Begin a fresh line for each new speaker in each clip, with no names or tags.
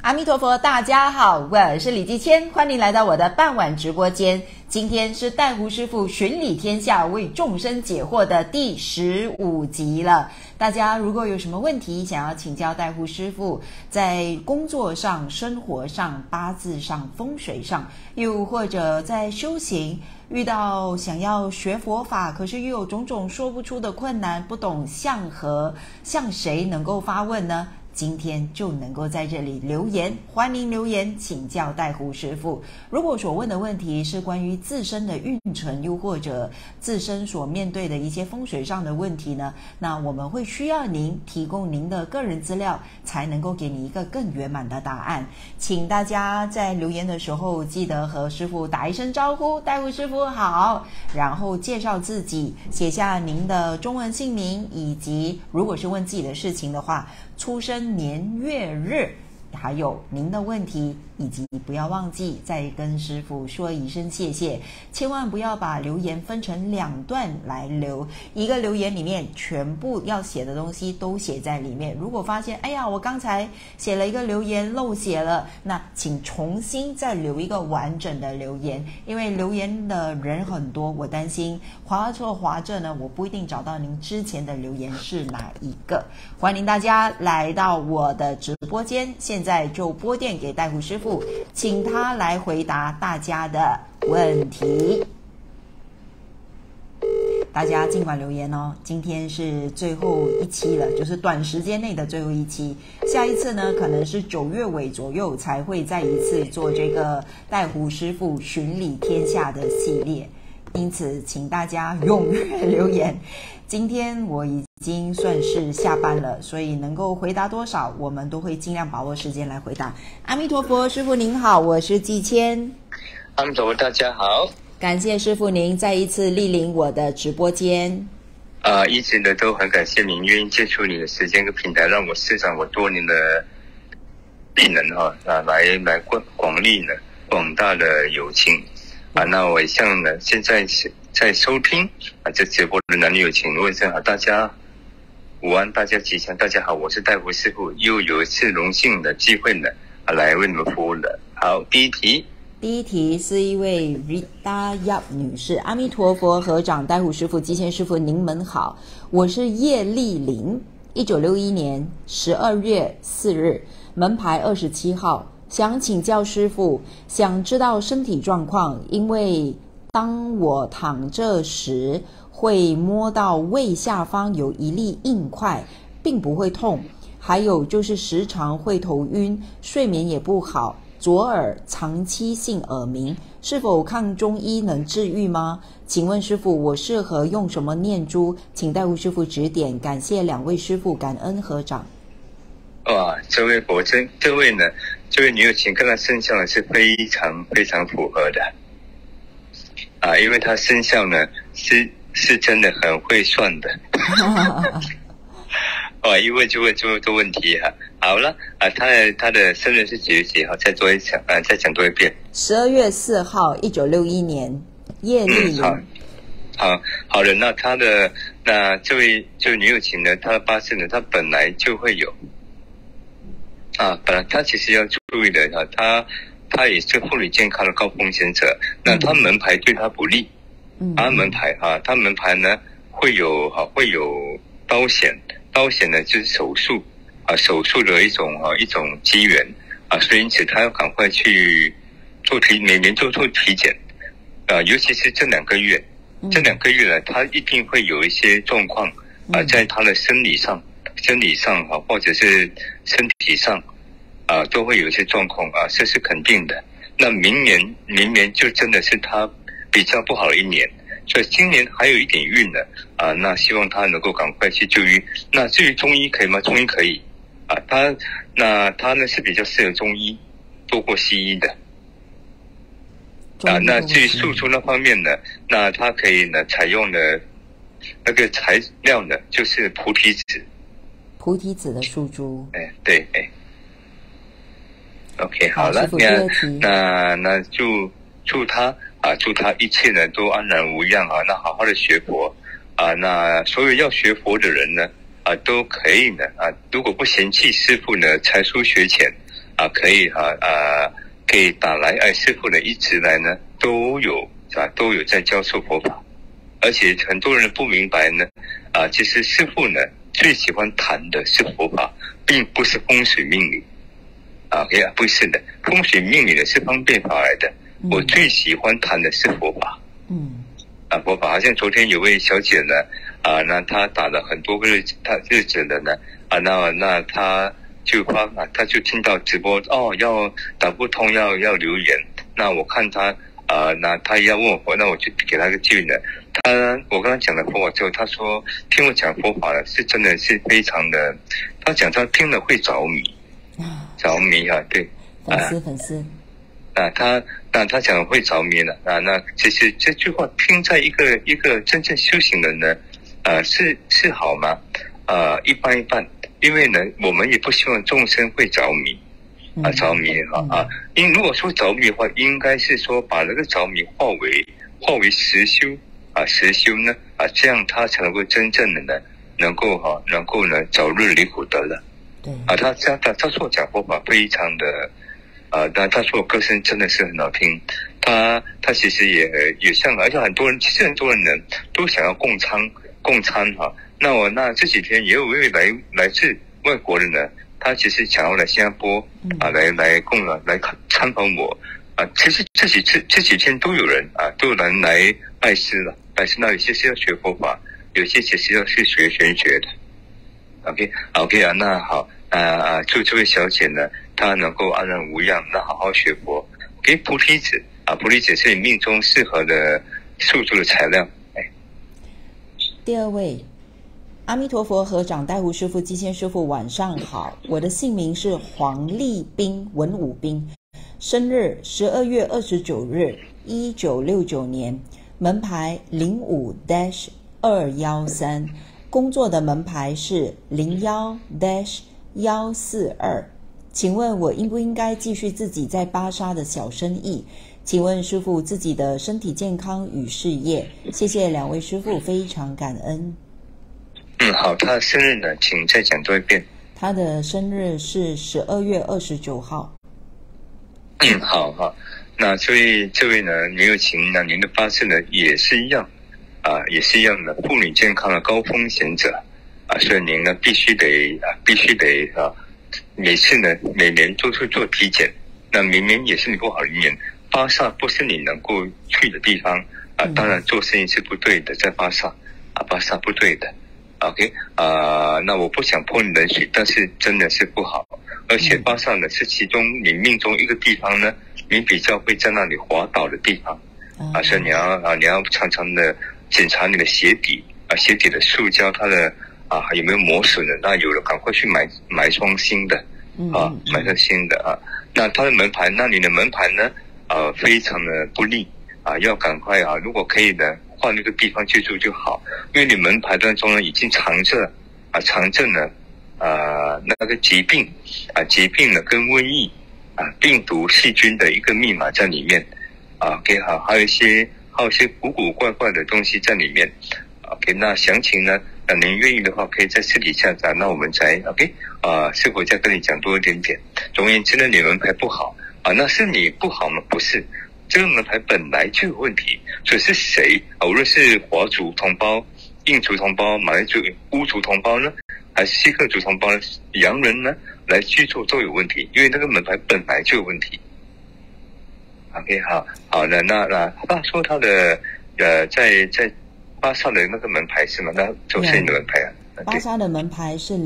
阿弥陀佛，大家好，我是李继谦，欢迎来到我的傍晚直播间。今天是带胡师傅巡礼天下为众生解惑的第15集了。大家如果有什么问题想要请教带胡师傅，在工作上、生活上、八字上、风水上，又或者在修行遇到想要学佛法，可是又有种种说不出的困难，不懂向何向谁能够发问呢？今天就能够在这里留言，欢迎留言请教带胡师傅。如果所问的问题是关于自身的运程，又或者自身所面对的一些风水上的问题呢，那我们会需要您提供您的个人资料，才能够给你一个更圆满的答案。请大家在留言的时候记得和师傅打一声招呼，带胡师傅好，然后介绍自己，写下您的中文姓名，以及如果是问自己的事情的话，出生年月日，还有您的问题，以及不要忘记再跟师傅说一声谢谢。千万不要把留言分成2段来留，一个留言里面全部要写的东西都写在里面。如果发现哎呀我刚才写了一个留言漏写了，那请重新再留一个完整的留言，因为留言的人很多，我担心划错划这呢，我不一定找到您之前的留言是哪一个。欢迎大家来到我的直播间，现在就拨电给带胡师傅，请他来回答大家的问题。大家尽管留言哦，今天是最后一期了，就是短时间内的最后一期。下一次呢，可能是9月尾左右才会再一次做这个带胡师傅巡礼天下的系列，因此请大家踊跃留言。今天我已经算是下班了，所以能够回答多少，我们都会尽量把握时间来回答。阿弥陀佛，师父您好，我是季谦。
阿弥陀佛，大家好。
感谢师父您再一次莅临我的直播间。
一直呢都很感谢您愿意接触你的时间跟平台，让我施展我多年的技能来广利呢广大的友情那我向呢现在在收听这直播的男女友情问声好，大家午安，大家吉祥，大家好，我是带胡师傅，又有一次荣幸的机会呢来为你们服务了。好，第一题
是一位 Rita Yap 女士，阿弥陀佛，合掌，带胡师傅、季谦师傅，您们好，我是叶丽玲，1961年12月4日，门牌27号，想请教师傅，想知道身体状况，因为当我躺着时会摸到胃下方有一粒硬块，并不会痛，还有就是时常会头晕，睡眠也不好，左耳长期性耳鸣，是否看中医能治愈吗？请问师父，我适合用什么念珠？请带胡师父指点，感谢2位师父，感恩合掌。
哇，这位果真，这位女友情跟她生肖呢是非常非常符合的因为她生肖呢是真的很会算的因为就问这么多问题好了他的生日是几月几号？再讲多一遍。
12月4号，1961年，叶丽玲。
好的，那这位女友情呢，她的八字呢，她本来就会有本来她其实要注意的她也是妇女健康的高风险者，那她门牌对她不利，她门牌呢会有刀险呢就是手术的一种机缘所以因此她要赶快去每年做体检尤其是这2个月呢，她一定会有一些状况在她的生理上或者是身体上都会有一些状况这是肯定的。那明年就真的是她比较不好的一年，所以今年还有一点运呢那希望她能够赶快去就医。那至于中医可以吗？中医可以她呢是比较适合中医多过西医的那至于输出那方面呢，那她可以呢采用的那个材料呢就是菩提子
的树珠。
对OK 好了，那祝他一切呢都安然无恙那好好的学佛那所有要学佛的人呢都可以呢如果不嫌弃师父呢才疏学浅可以打来，师父呢一直来呢都有在教授佛法，而且很多人不明白呢，其实师父呢最喜欢谈的是佛法，并不是风水命理，不是的，风水命理呢是方便法来的，我最喜欢谈的是佛法，佛法。好像昨天有位小姐呢，那她打了很多个日子的呢，那她就听到直播要打不通要留言，那我看她那她要问我，那我就给她个建议呢。我跟她讲了佛法之后，她说听我讲佛法呢是真的是非常的，她讲她听了会着迷，对，
粉丝。
他讲会着迷了那其实这句话听在一个真正修行人呢，是好吗？一般一般，因为呢，我们也不希望众生会着迷，因为如果说着迷的话，应该是说把那个着迷化为实修呢这样他才能够真正的呢，能够呢早日离苦得乐。
对
他说讲佛法非常的。那他说我歌声真的是很好听，他其实也像，而且其实很多人呢都想要共餐那这几天也有一位来自外国的呢，他其实想要来新加坡来参访我其实这几天都有人都有人来拜师了，那有些是要学佛法，有些其实要去学玄学的。OK 那好祝这位小姐呢，她能够安然无恙，那好好学佛。给菩提子菩提子是你命中适合的宿主的材料。
第二位，阿弥陀佛，合掌，带湖师父、基谦师父，晚上好。我的姓名是黄立斌，文武兵，生日12月29日，1969年，门牌05-213，工作的门牌是01-142。请问我应不应该继续自己在巴沙的小生意？请问师父自己的身体健康与事业，谢谢两位师父，非常感恩。
好，他的生日呢，请再讲多一遍。
他的生日是12月29号。
好，那这位呢，女友情呢，您的八字呢也是一样的，妇女健康的高风险者所以您呢必须得每年都去做体检。那明年也是你不好的一年，巴萨不是你能够去的地方当然做生意是不对的，在巴萨不对的。OK 那我不想泼你冷水，但是真的是不好。而且巴萨呢是其中你命中一个地方呢，你比较会在那里滑倒的地方所以你要常常的检查你的鞋底鞋底的塑胶它的有没有磨损的，那有了赶快去买双新的买个新的那它的门牌，那你的门牌呢非常的不利要赶快如果可以的换那个地方去住就好，因为你门牌当中呢已经藏着呢那个疾病呢跟瘟疫病毒细菌的一个密码在里面OK 好，还有一些古古怪怪的东西在里面OK 那详情呢您愿意的话可以在私底下讲，那我们才 OK 是否再跟你讲多一点点。总而言之呢，你门牌不好那是你不好吗？不是，这个门牌本来就有问题，所以是谁无论是华族同胞、印族同胞、马来族、乌族同胞呢，还是锡克族同胞呢，洋人呢来居住都有问题，因为那个门牌本来就有问题。OK 好的，那他说他的在巴萨的那个门牌是吗？那就是你的门牌
巴萨的门牌是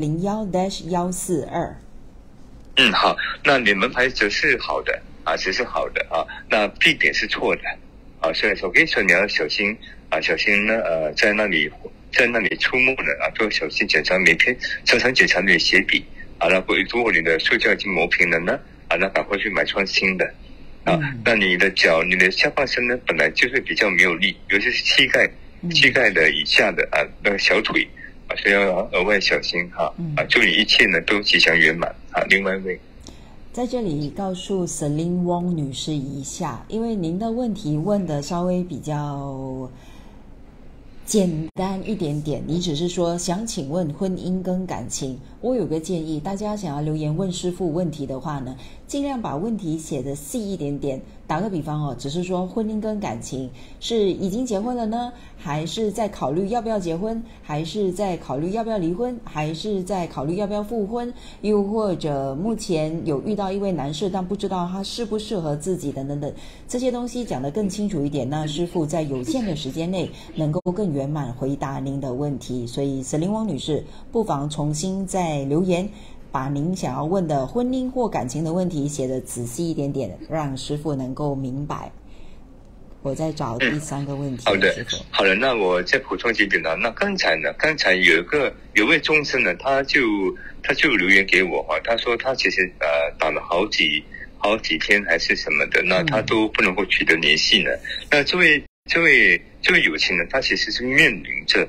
01-142。
好，那你门牌则是好的只是好的那地点是错的所以说你要小心小心呢在那里出没呢都要小心检查，每天常常检查你的鞋底那如果你的塑胶已经磨平了呢那赶快去买双新的那你的脚你的下半身呢本来就是比较没有力，尤其是膝盖的以下的那个小腿所以要额外小心祝你一切呢都吉祥圆满另外一位
在这里告诉 Celine Wong 女士一下，因为您的问题问的稍微比较简单一点点，你只是说想请问婚姻跟感情， 我有个建议，大家想要留言问师父问题的话呢，尽量把问题写得细一点点。打个比方哦，只是说婚姻跟感情是已经结婚了呢，还是在考虑要不要结婚，还是在考虑要不要离婚，还是在考虑要不要复婚，又或者目前有遇到一位男士，但不知道他适不适合自己等等等，这些东西讲得更清楚一点，那师父在有限的时间内能够更圆满回答您的问题。所以沈玲王女士不妨重新再留言，把您想要问的婚姻或感情的问题写得仔细一点点，让师父能够明白。我再找第3个问题。
好的，好的，那我再补充几点呢。那刚才有位众生呢，他就留言给我他说他其实打了好几天还是什么的，那他都不能够取得联系呢。那这位友情呢，他其实是面临着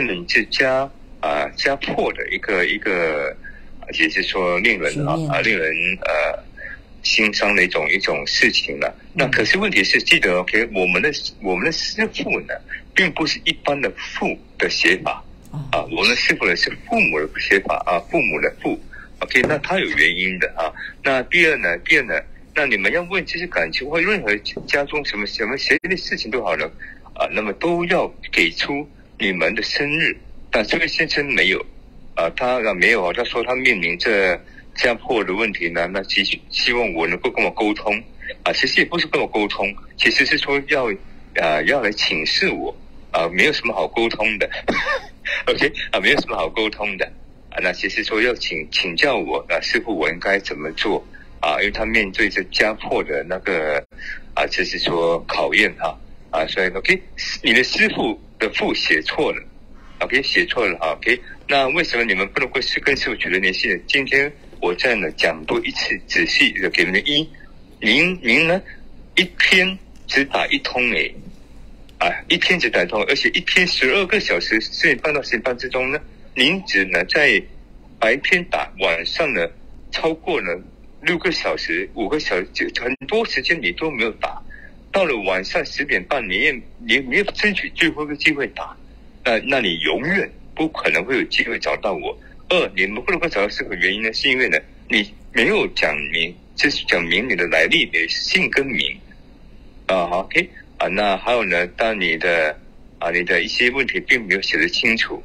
家破的一个，也就是说令人心伤的一种事情了。那可是问题是，记得 OK， 我们的师父呢，并不是一般的父的写法我们的师父呢是父母的写法父母的父 OK， 那他有原因的那第二呢，那你们要问这些感情或任何家中什么谁的事情都好了那么都要给出你们的生日。但这位先生没有他没有他说他面临着家破的问题呢，那希望我能够跟我沟通其实也不是跟我沟通，其实是说要来请示我没有什么好沟通的OK 没有什么好沟通的那其实说要请教我师父我应该怎么做因为他面对着家破的那个就是说考验所以 OK 你的师父的父写错了OK 写错了OK， 那为什么你们不能够跟师父取得联系呢？今天我再呢讲多一次，仔细的给你们您呢一天只打一通一天只打一通，而且一天12个小时10点半到10点半之中呢，您只呢在白天打，晚上呢超过了6个小时5个小时，很多时间你都没有打，到了晚上10点半你也争取最后一个机会打，那你永远不可能会有机会找到我。你们不能够找到师父原因呢，是因为呢你没有讲明你的来历，你的姓跟名OK 那还有呢，当你的一些问题并没有写得清楚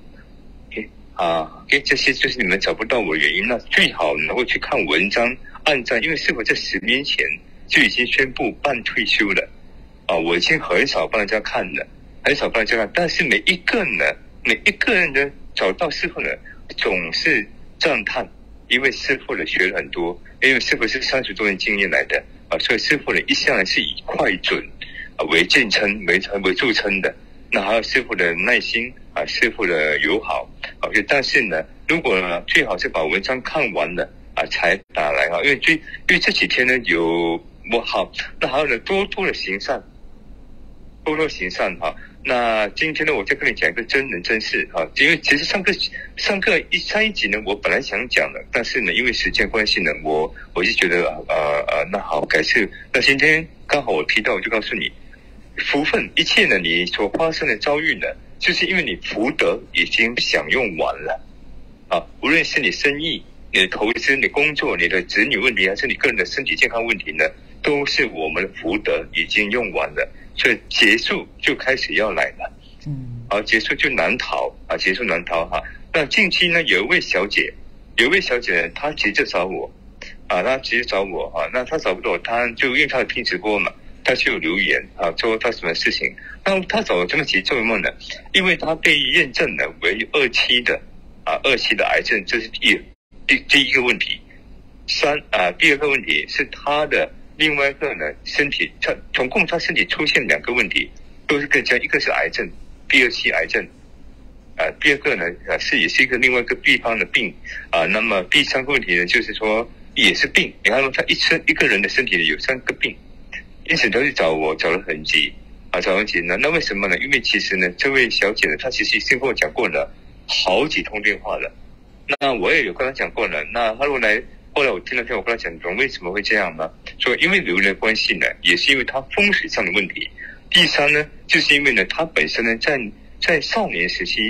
OK 这些就是你们找不到我的原因。那最好能够去看文章按赞，因为师父在10年前就已经宣布半退休了我已经很少帮人家看了，但是每一个人呢找到师父呢总是赞叹，因为师父呢学了很多，因为师父是30多年经验来的所以师父呢一向来是以快准为著称的。那还有师父的耐心师父的友好但是呢如果呢最好是把文章看完了才打来因为这几天呢那还有呢多多的行善那今天呢，我再跟你讲一个真人真事因为其实上一集呢，我本来想讲的，但是呢，因为时间关系呢，我就觉得那好，改次。那今天刚好我提到，我就告诉你，福分一切呢，你所发生的遭遇呢，就是因为你福德已经享用完了无论是你生意、你的投资、你工作、你的子女问题，还是你个人的身体健康问题呢，都是我们的福德已经用完了。所以结束就开始要来了结束就难逃那近期呢有一位小姐呢她急着找我那她找不到，她就因为她听直播嘛，她就有留言说她什么事情。那她找我这么急做什么呢？因为她被验证了为2期的癌症，这是第一个问题。第二个问题是她的另外一个呢，总共他身体出现2个问题，都是更加，一个是癌症，第2期癌症，第二个呢也是另外一个地方的病那么第3个问题呢，就是说也是病。你看他一个人的身体里有3个病，因此他就找我，找得很急呢。那为什么呢？因为其实呢，这位小姐呢，她其实已经跟我讲过了好几通电话了，那我也有跟她讲过了。那她后来我听了我跟他讲为什么会这样呢？说因为流年关系呢，也是因为他风水上的问题。第3呢，就是因为呢他本身呢在少年时期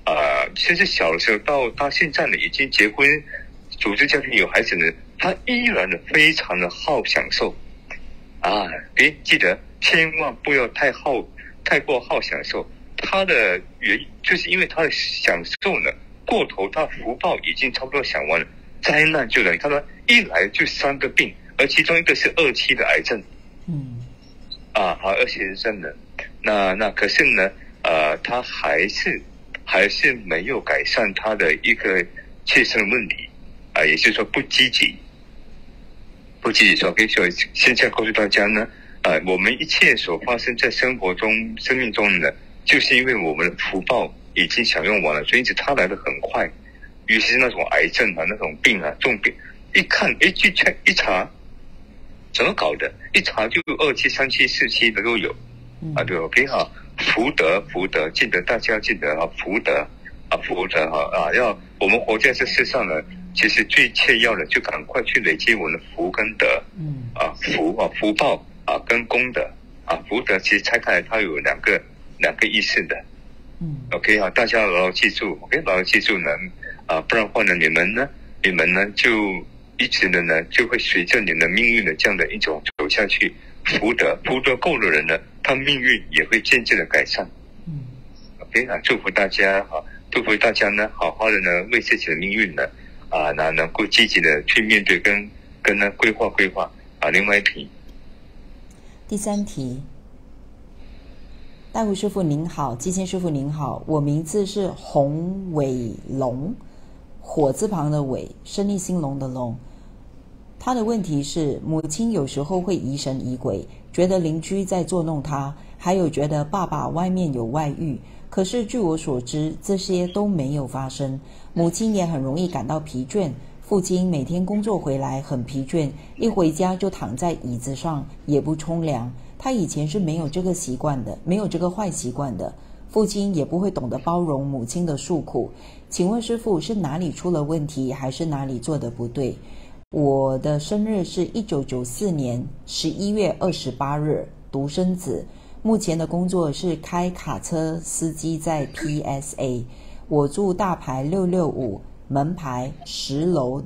甚至小的时候到现在呢，已经结婚、组织家庭、有孩子呢，他依然的非常的好享受记得千万不要太过好享受。他的原因就是因为他的享受呢过头，他福报已经差不多享完了，灾难就来。他说一来就3个病，而其中一个是2期的癌症。2期的症呢，那可是呢，他还是没有改善他的一个切身的问题也就是说不积极。所以现在告诉大家呢，我们一切所发生在生活中、生命中呢，就是因为我们的福报已经享用完了，所以它来得很快。尤其是那种癌症那种病重病，一看一查，怎么搞的？一查就2期、3期、4期的都有对 OK 福德，记得大家记得福德要我们活在这世上呢，其实最切要的就赶快去累积我们的福跟德。福报跟功德福德其实拆开来它有两个意思的。OK 大家牢牢记住 ，OK 牢牢记住呢不然的话呢，你们呢就一直的呢就会随着你们的命运的这样的一种走下去。福德够的人呢，他命运也会渐渐的改善。OK 祝福大家呢，好好的呢为自己的命运呢那能够积极的去面对跟呢规划另外一题。
第3题，大胡师傅您好，基谦师傅您好，我名字是洪伟龙，火字旁的伟，生意兴隆的隆。他的问题是，母亲有时候会疑神疑鬼，觉得邻居在捉弄他，还有觉得爸爸外面有外遇。可是据我所知，这些都没有发生。母亲也很容易感到疲倦，父亲每天工作回来很疲倦，一回家就躺在椅子上，也不冲凉。他以前是没有这个习惯的，没有这个坏习惯的。父亲也不会懂得包容母亲的诉苦。请问师父，是哪里出了问题，还是哪里做得不对？我的生日是1994年11月28日，独生子。目前的工作是开卡车司机在 PSA。我住大牌665，门牌10楼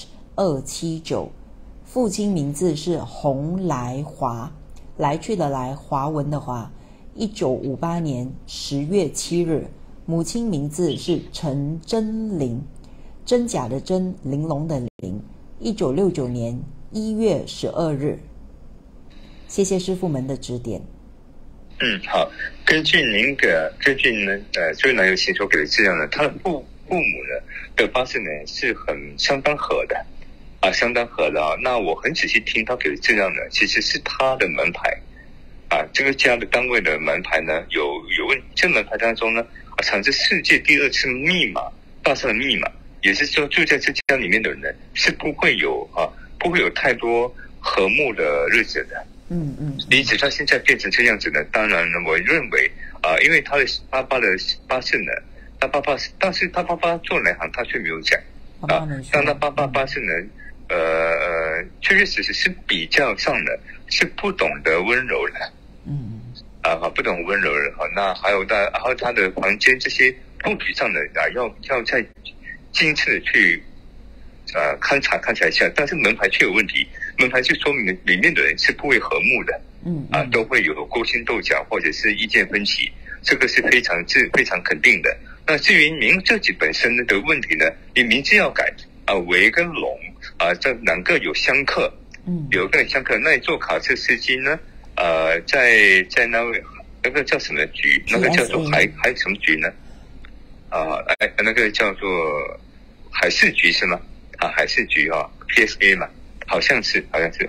-279。父亲名字是洪来华，来去的来，华文的华。1958年10月7日。母亲名字是陈真玲，真假的真，玲珑的玲。1969年1月12日。谢谢师父们的指点。
好，根据呢这位男友请求给的资料呢，他的父母呢的发现呢是相当合的相当合的那我很仔细听他给的资料呢，其实是他的门牌这个家的单位的门牌呢有问题。这门牌当中呢产生世界第2次密码，大厦的密码，也是说住在这家里面的人呢是不会有太多和睦的日子的。因此他现在变成这样子呢，当然呢我认为因为他的爸爸的发现呢，但是他爸爸做哪行他却没有讲但他爸爸发现呢确确实实是比较上的是不懂得温柔的。不懂温柔的那还有他的房间这些布局上的要再精致的去勘察一下，但是门牌却有问题，门牌就说明里面的人是不会和睦的，都会有勾心斗角或者是意见分歧，这个是非常肯定的。那至于您自己本身的问题呢，你名字要改维跟龙这两个有相克，有个相克，那你做卡车司机呢在那个叫什么局？那个叫做海什么局呢？那个叫做海事局是吗？海事局PSA 嘛，好像是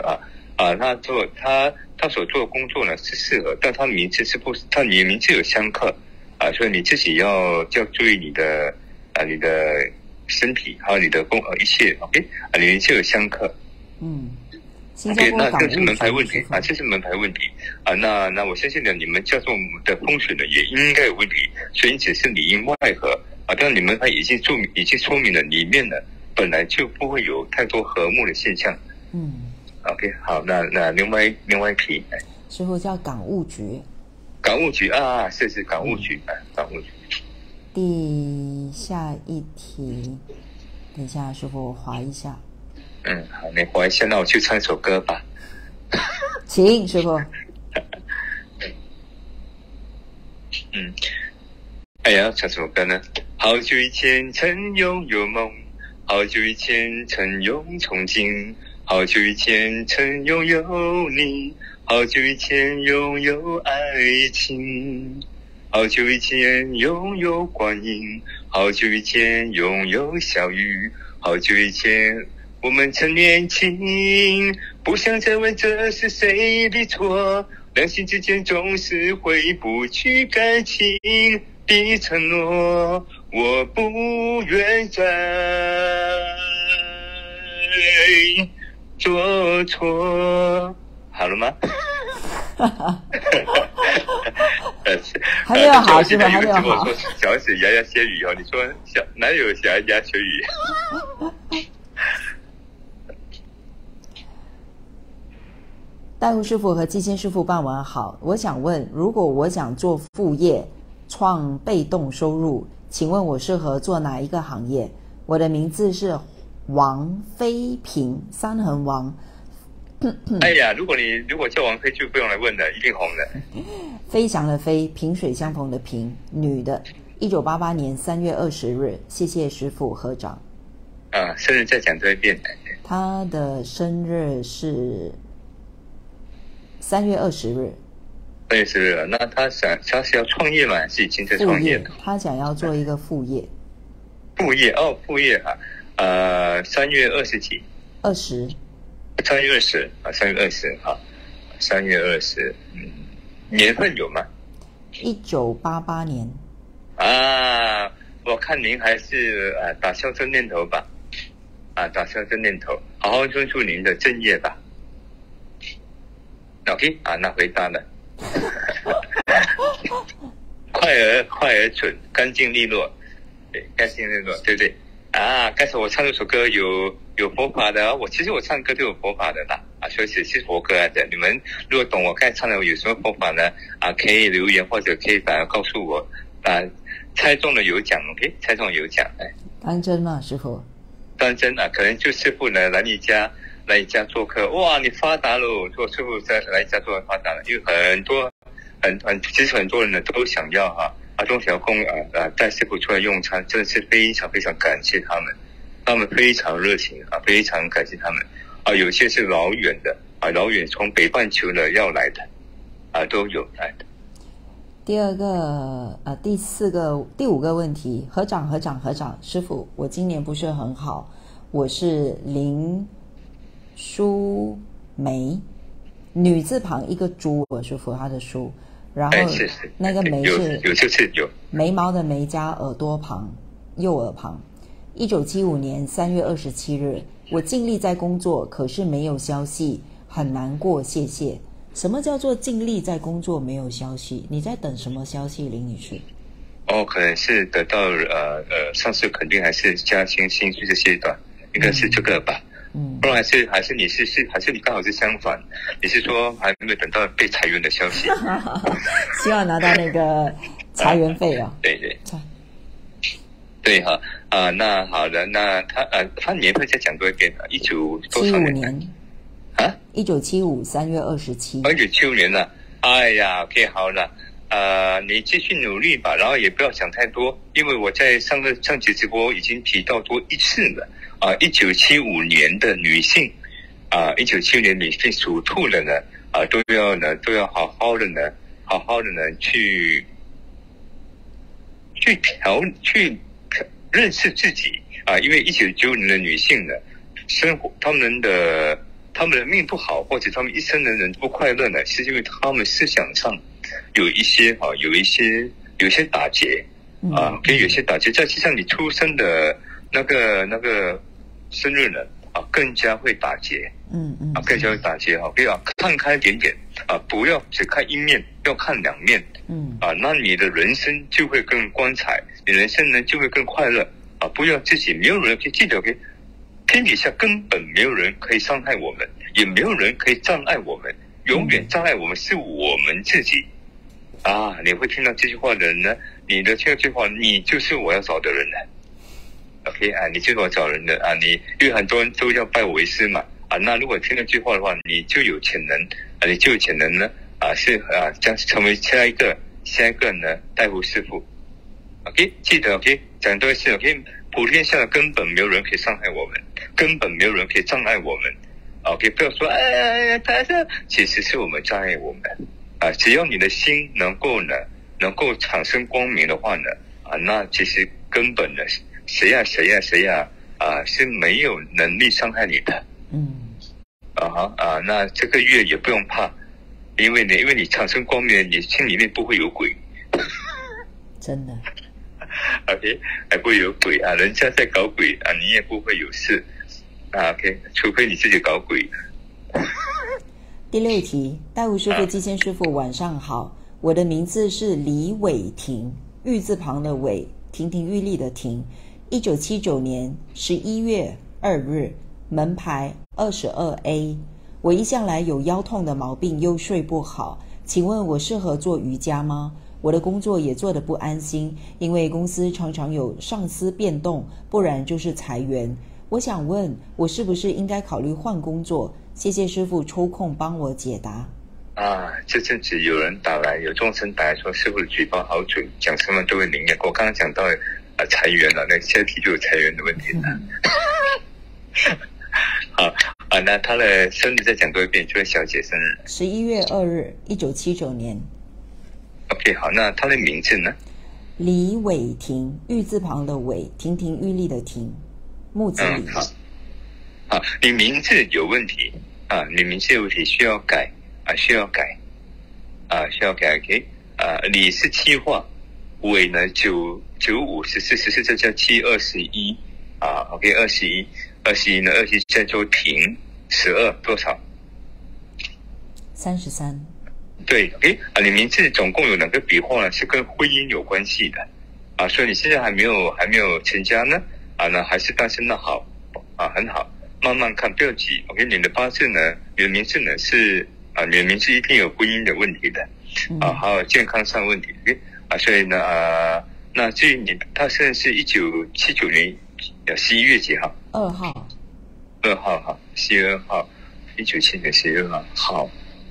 他所做的工作呢是适合，但他的名字你的名字有相克所以你自己要注意你的身体还有你的一切 OK 你名字有相克。
OK，
那这是门牌问题这是门牌问题那我相信呢，你们教众的风水呢也应该有问题，所以只是里应外合但你们它已经说明了里面呢本来就不会有太多和睦的现象。OK， 好，那另外一题，
师傅叫港务局。
港务局是港务局港务局。
下一题，等一下师傅我滑一下。
好，你滑一下，那我去唱首歌吧。
请师傅。
哎呀，唱什么歌呢？好久以前曾拥有梦，好久以前曾有憧憬，好久以前曾拥有你，好久以前拥有爱情，好久以前拥有光阴，好久以前拥有小雨，好久以前我们曾年轻，不想再问这是谁的错，两心之间总是回不去感情的承诺，我不愿再做错。好了吗？
还没有好，师傅还没有好。
我说小孩子牙牙学语哦，你说哪有牙牙学语？
大户师傅和基金师傅傍晚好，我想问，如果我想做副业，创被动收入，请问我适合做哪一个行业？我的名字是王飞平，三横王。
哎呀，如果叫王菲就不用来问了，一定红了。
飞翔的飞，萍水相逢的萍，女的，1988年3月20日，谢谢师父合掌。
生日再讲多一遍。
她的生日是3月20日。
3月20日，那他是要创业吗？还是已经在创业了？
他想要做一个副业。
副业啊，3月20几
？20。
3月20啊，3月20啊，3月20，年份有吗
？1988年。
我看您还是打消这念头吧，打消这念头，好好专注您的正业吧。OK 那回答了。快而准，干净利落，对，干净利落，对不对？刚才我唱这首歌有佛法的，其实我唱歌都有佛法的啦，所以是佛歌来的。你们如果懂我刚才唱的有什么佛法呢？可以留言或者可以告诉我，猜中了有奖 ，OK？ 猜中了有奖，
当真吗，师傅？
当真可能就师傅呢来你家做客，哇，你发达了！做师傅来你家做客发达了，因为其实很多人呢都想要都想要带师傅出来用餐，真的是非常非常感谢他们非常热情非常感谢他们有些是老远的老远从北半球的要来的都有来的。
第五个问题，合掌，师傅，我今年不是很好，我是林淑梅，女字旁一个猪，我师傅他的书，然后那个梅是
有
眉毛的眉加耳朵旁，右耳旁。1975年3月27日，我尽力在工作，可是没有消息，很难过，谢谢。什么叫做尽力在工作没有消息？你在等什么消息，林女士？
可能是得到上司肯定还是加薪薪水这些的，应该是这个吧。不然还是你刚好是相反，你是说还没有等到被裁员的消息？
希望拿到那个裁员费
对那好的，那他年份再讲多一遍
1975年1975 3月27。
1975年了，哎呀 ，OK 好了，你继续努力吧，然后也不要想太多，因为我在上集直播已经提到多一次了，1975年的女性，1975年女性属兔的呢都要好好的呢去认识自己因为1995年的女性呢，生活他们的命不好，或者他们一生的人不快乐呢，是因为他们思想上有一些打结跟有些打结，再加上你出生的那个生日呢更加会打结，更加会打结不要看开一点点不要只看一面，要看两面，那你的人生就会更光彩，你人生呢就会更快乐不要自己，没有人可以记得天底下根本没有人可以伤害我们，也没有人可以障碍我们，永远障碍我们是我们自己你会听到这句话的人呢， 你的这句话，你就是我要找的人了。OK 啊，你就是我找人的啊，你因为很多人都要拜我为师嘛啊，那如果听这句话的话，你就有潜能啊，你就有潜能呢啊，是啊，将成为下一个呢带护师父。OK， 记得 OK， 讲多一次 OK， 普天下根本没有人可以伤害我们，根本没有人可以障碍我们。OK， 不要说他这其实是我们障碍我们啊，只要你的心能够产生光明的话呢啊，那其实根本呢谁呀啊是没有能力伤害你的。那这个月也不用怕，因为你产生光明，你心里面不会有鬼。
真的。
OK， 还不会有鬼啊，人家在搞鬼啊，你也不会有事啊。OK， 除非你自己搞鬼。
第6题，带护师父、基谦师父晚上好，我的名字是李伟霆，玉字旁的伟，亭亭玉立的亭。1979年11月2日，门牌22A。我一向来有腰痛的毛病，又睡不好，请问我适合做瑜伽吗？我的工作也做得不安心，因为公司常常有上司变动，不然就是裁员。我想问，我是不是应该考虑换工作？谢谢师父抽空帮我解答。
这阵子有人打来，有众生打来说师父的嘴巴好准，讲什么都会灵验。我刚刚讲到裁员了，那下题就有裁员的问题了。好那他的生日再讲多一遍，就是小姐生日
11月2日1979年。
OK， 好，那他的名字呢？
李伟霆，玉字旁的伟，亭亭玉立的亭，木子李。
好，你名字有问题啊，你名字有问题需要改啊，需要改 OK 李是7画，伟呢995是44，这叫721OK 21呢21叫做亭12多少
？33。
对 OK 你名字总共有2个笔画呢，是跟婚姻有关系的所以你现在还没有成家呢那还是单身的好很好，慢慢看，不要急。OK， 你的八字呢，你的名字呢是你的名字一定有婚姻的问题的还有健康上问题所以呢那至于他现在是1979年11月几号？2号好，11月2号，1979年11月2号，好。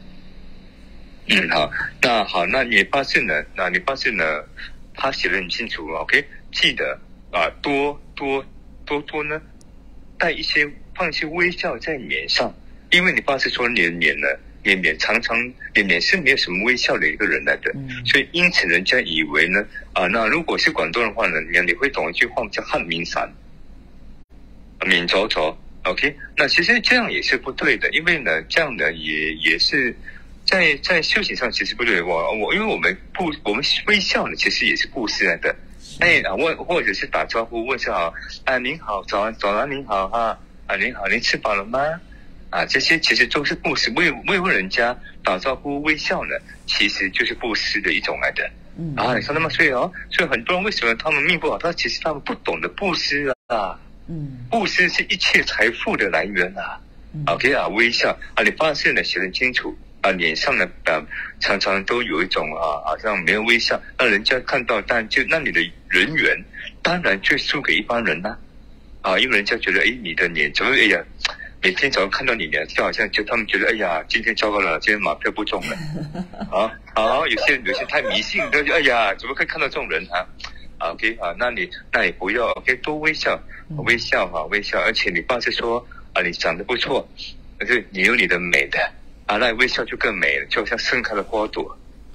好，那你八字呢？他写得很清楚 ，OK， 记得多呢，放一些微笑在脸上，因为你八字说你的脸呢，脸常常脸是没有什么微笑的一个人来的，所以因此人家以为呢那如果是广东人的话呢，你会懂一句话叫汉明散，敏拙拙 ，OK， 那其实这样也是不对的，因为呢这样呢也是。在修行上其实不对，因为我们微笑呢，其实也是布施来的。或者是打招呼问声好您好，早安您好您好，您吃饱了吗？这些其实都是布施，为人家打招呼微笑呢，其实就是布施的一种来的。你看那么所以很多人为什么他们命不好？其实他们不懂得布施布施是一切财富的来源OK 微笑你发现呢写得清楚。脸上呢常常都有一种好像没有微笑，让人家看到，但就那你的人缘当然就输给一般人因为人家觉得你的脸怎么每天早上看到你脸就好像他们觉得今天糟糕了，今天马票不中了有些太迷信，就怎么可以看到这种人OK 那你不要 OK 多微笑微笑，而且你爸是说你长得不错，而且你有你的美的那微笑就更美了，就像盛开的花朵。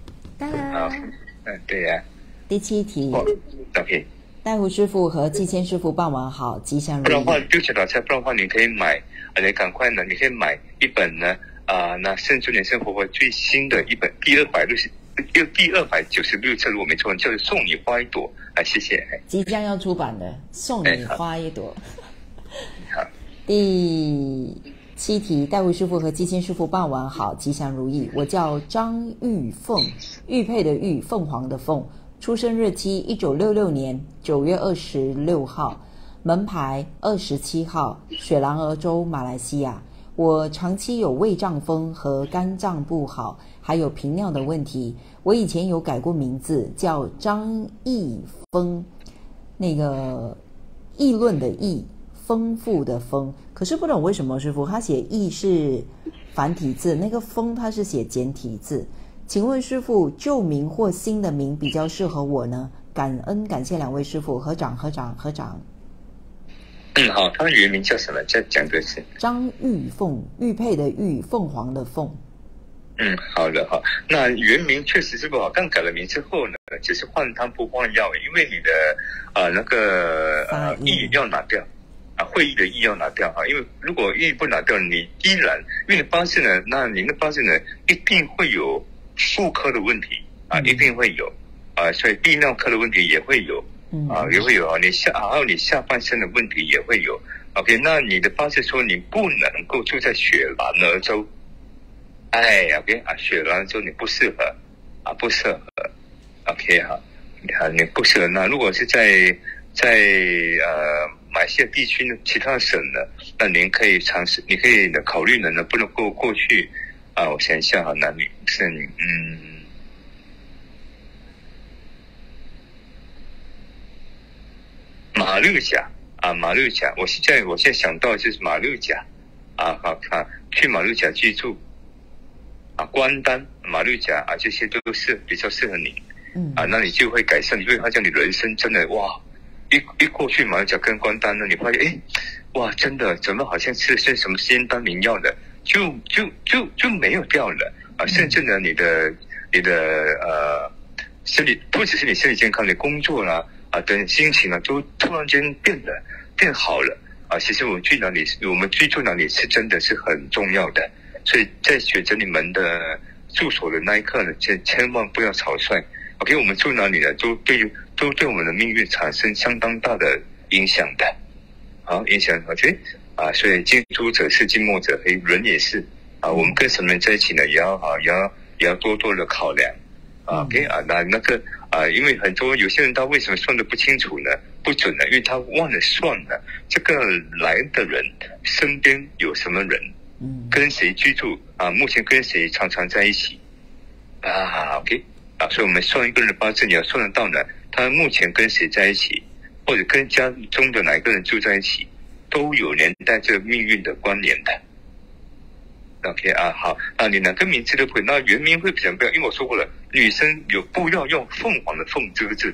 对呀。
第7题。
OK。
带护师父和季谦师父傍晚好，吉祥如意。
不然的话，就写打菜，不然的话，你可以买，你赶快呢，你可以买一本呢那圣周年生活会最新的一本第296册，如果没错，叫做送你花一朵谢谢。
即将要出版的，送你花一朵。好。第7题，带护师父和基谦师父傍晚好，吉祥如意。我叫张玉凤，玉佩的玉，凤凰的凤，出生日期1966年9月26号，门牌27号，雪兰莪州，马来西亚。 我长期有胃胀风和肝脏不好，还有频尿的问题。我以前有改过名字，叫张义峰，那个议论的议，丰富的丰。可是不懂为什么师父他写义是繁体字，那个丰他是写简体字。请问师父，旧名或新的名比较适合我呢？感恩感谢两位师父，合掌合掌合掌。
好，他的原名叫什么？再讲个是
张玉凤，玉佩的玉，凤凰的凤。
好的哈。那原名确实是不好，刚改了名之后呢，只是换汤不换药，因为你的那个义要拿掉会议的义要拿掉因为如果义不拿掉，你依然因为八字呢，那您的八字呢一定会有妇科的问题一定会有所以泌尿科的问题也会有也会有还有你下半身的问题也会有。OK， 那你的八字说你不能够住在雪兰莪州，OK 雪兰莪州你不适合不适合 OK 你不适合。那如果是在马来西亚地区呢，其他省呢，那您可以尝试，你可以考虑呢，能不能够过去我想一下男女是马六甲马六甲，我现在想到就是马六甲去马六甲居住关丹、马六甲这些都是比较适合你那你就会改善，你会发现你人生真的哇，一过去马六甲跟关丹呢，你发现哇，真的怎么好像吃什么仙丹名药的，就没有掉了甚至呢，你的身体不只是你身体健康，你工作啦等心情都突然间变好了其实我们居住哪里是真的是很重要的，所以在选择你们的住所的那一刻呢，千万不要草率。OK， 我们住哪里呢，都对我们的命运产生相当大的影响的。影响 OK 所以近朱者赤，近墨者黑，人也是我们跟什么人在一起呢，也要多多的考量。OK 那个因为有些人他为什么算得不清楚呢？不准呢？因为他忘了算了这个来的人身边有什么人，跟谁居住目前跟谁常常在一起OK 所以我们算一个人的八字，你要算得到呢，他目前跟谁在一起，或者跟家中的哪一个人住在一起，都有连带这个命运的关联的。OK 好你两个名字都不会，那原名会比较不要，因为我说过了，女生不要用凤凰的凤这个字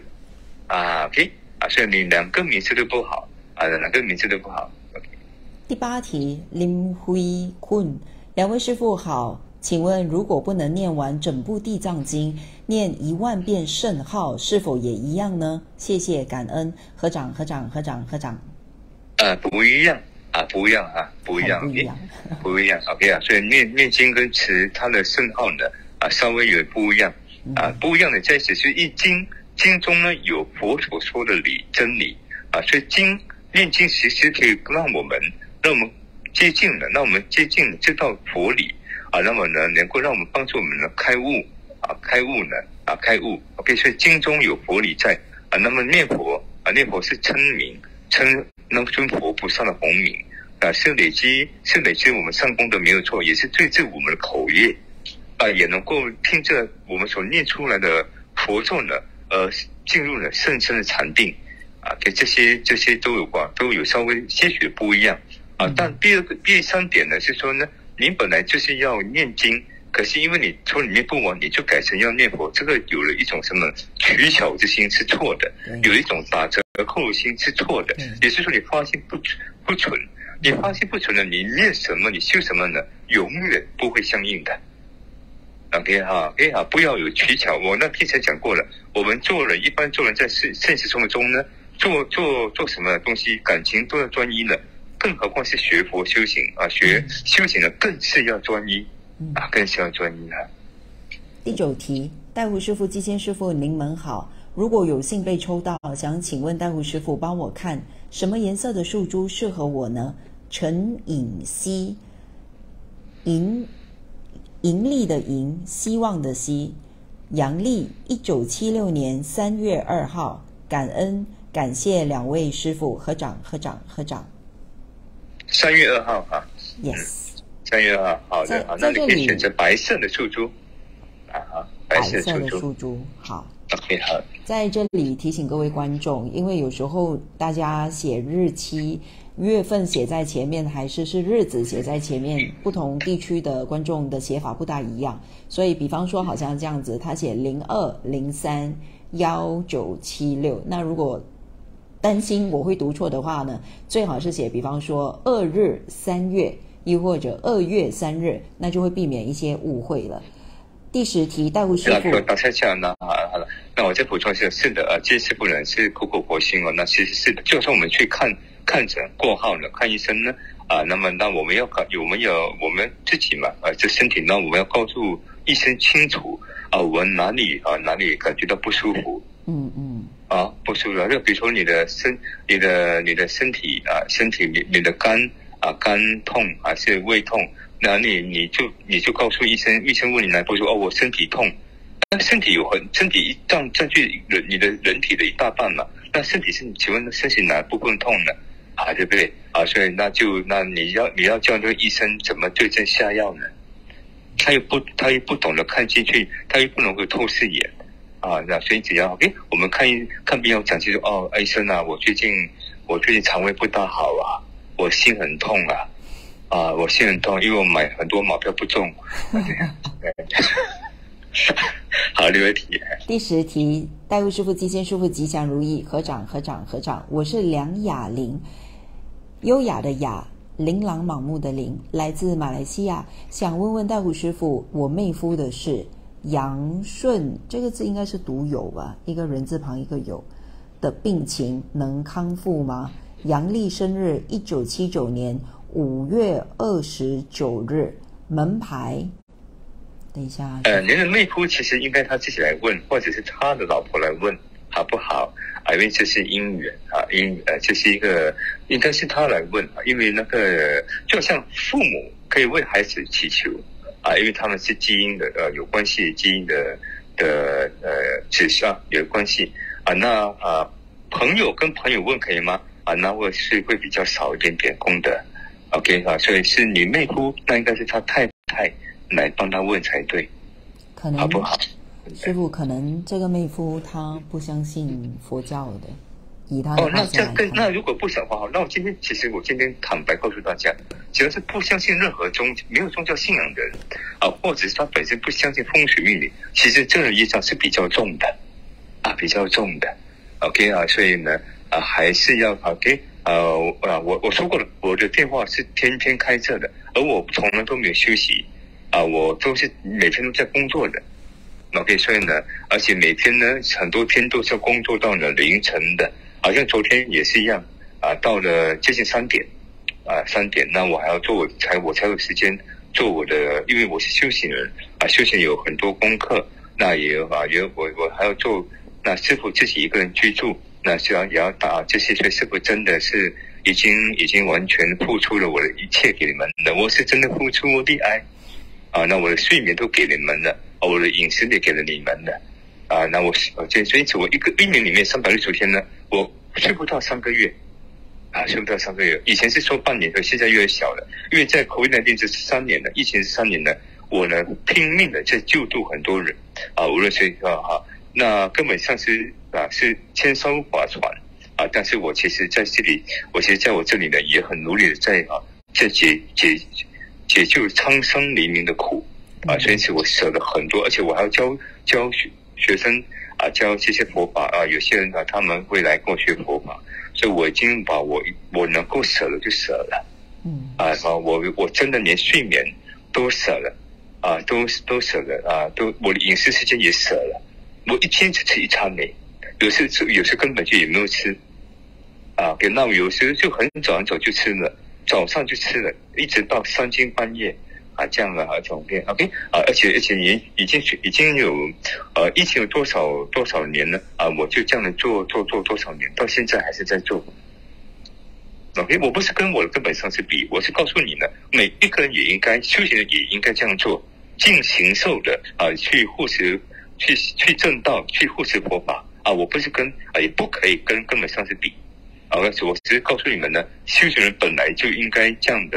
OK 所以你两个名字都不好两个名字都不好。OK，
第8题，林辉坤，两位师父好，请问如果不能念完整部地藏经，念10000遍圣号是否也一样呢？谢谢感恩，合掌合掌合掌合掌。
不一样不一样不一样 OK 不一样 OK 所以念经跟词它的圣号呢稍微有不一样不一样的在此是一经中呢有佛所说的真理所以念经其实可以让我们接近了，让我们接近这道佛理那么呢能够让我们帮助我们呢开悟开悟 OK 所以经中有佛理在那么念佛是称名，称那尊佛菩萨的洪名是累积我们上功德没有错，也是对治我们的口业也能够听着我们所念出来的佛咒呢进入了甚深的禅定这些都有稍微些许不一样但第三点呢是说呢，你本来就是要念经，可是因为你从里面不完，你就改成要念佛，这个有了一种什么取巧之心是错的，有一种打折扣心是错的，也就是说你发心不纯，你发心不纯了，你念什么你修什么呢，永远不会相应的。OK 不要有取巧。我那天才讲过了，我们一般做人在现实生活中呢，做什么东西感情都要专一了，更何况是学佛修行学修行呢，更是要专一更是要专一
第9题，带虎师父、基谦师父，您们好。如果有幸被抽到，想请问带虎师父帮我看什么颜色的树珠适合我呢？陈颖希，盈利的盈，希望的希，阳历1976年3月2号。感恩感谢两位师父，合掌合掌合掌。
3月2号
Yes。
3月2号，好的，好，那你可以选择白色的树珠，白色的
树珠，好。
OK， 好。
在这里提醒各位观众，因为有时候大家写日期、月份写在前面，还是日子写在前面，不同地区的观众的写法不大一样，所以比方说好像这样子，他写02031976，那如果担心我会读错的话呢，最好是写比方说2日3月，又或者2月3日，那就会避免一些误会了。第10题，戴护师傅。
打下去那好了，那我再补充一下，是的，这师傅呢是苦口婆心哦。那其实是的，就算我们去看诊过号呢，看医生呢，那么我们要我们自己嘛，这身体呢，我们要告诉医生清楚我们哪里感觉到不舒服，不舒服了。就比如说你的身体你的肝痛还是胃痛。那你就告诉医生，医生问你哪部说我身体痛，那身体占据你的人体的一大半嘛，那请问身体哪部分痛呢？对不对？所以那你要教这个医生怎么对症下药呢？他又不懂得看进去，他又不能够透视眼那所以只要我们看病要讲清楚医生我最近肠胃不大好我心很痛我心很痛，因为我买很多马票不中。好，另外一题。
第10题，戴护师傅、基先师傅吉祥如意，合掌。我是梁雅玲，优雅的雅，琳琅满目的琳，来自马来西亚，想问问戴护师傅，我妹夫的是杨顺，这个字应该是读有吧，一个人字旁一个有的病情能康复吗？阳历生日1979年5月29日，门牌。等一下，
您的妹夫其实应该他自己来问，或者是他的老婆来问，好不好？因为这是姻缘这是一个应该是他来问因为那个就像父母可以为孩子祈求因为他们是基因的有关系，基因的指向有关系那朋友跟朋友问可以吗？那会比较少一点点功德。OK 所以是你妹夫，那应该是他太太来帮他问才对，
可能
好不好？
师父，可能这个妹夫他不相信佛教的，以他的
那如果不想话，那我今天坦白告诉大家，只要是不相信任何没有宗教信仰的人或者是他本身不相信风水命理，其实这个业障是比较重的比较重的。OK 所以呢还是要OK。我说过了，我的电话是天天开着的，而我从来都没有休息我都是每天都在工作的。OK， 所以呢，而且每天呢，很多天都是要工作到了凌晨的，好像昨天也是一样到了接近3点3点，那我还要做我才有时间做我的，因为我是修行人修行有很多功课，那也有我还要做，那师父自己一个人居住。那也要打这些，所以师父真的是已经完全付出了我的一切给你们了。我是真的付出我的爱那我的睡眠都给你们了我的饮食也给了你们了那所以我一年里面365天呢，我睡不到3个月睡不到3个月。以前是说半年的，现在越小了，因为在 COVID-19 这3年了，疫情3年了，我呢拼命的在救度很多人无论是那根本上是千艘划船但是我其实在这里，在我这里呢也很努力的在解救苍生黎明的苦所以是我舍了很多，而且我还要教学生教这些佛法有些人他们会来跟我学佛法，所以我已经把我能够舍了就舍了我真的连睡眠都舍了都舍了我的饮食时间也舍了，我一天只吃1餐有时根本就也没有吃那我有时就很早就吃了，早上就吃了，一直到3更半夜这样总变 OK 而且已经有疫情有多少年了我就这样的做多少年，到现在还是在做。OK， 我不是跟我的根本上是比，我是告诉你呢，每一个人也应该修行人也应该这样做，尽行受的去护持，去正道，去护持佛法我不是也不可以跟根本上是比我只是告诉你们呢，修行人本来就应该这样的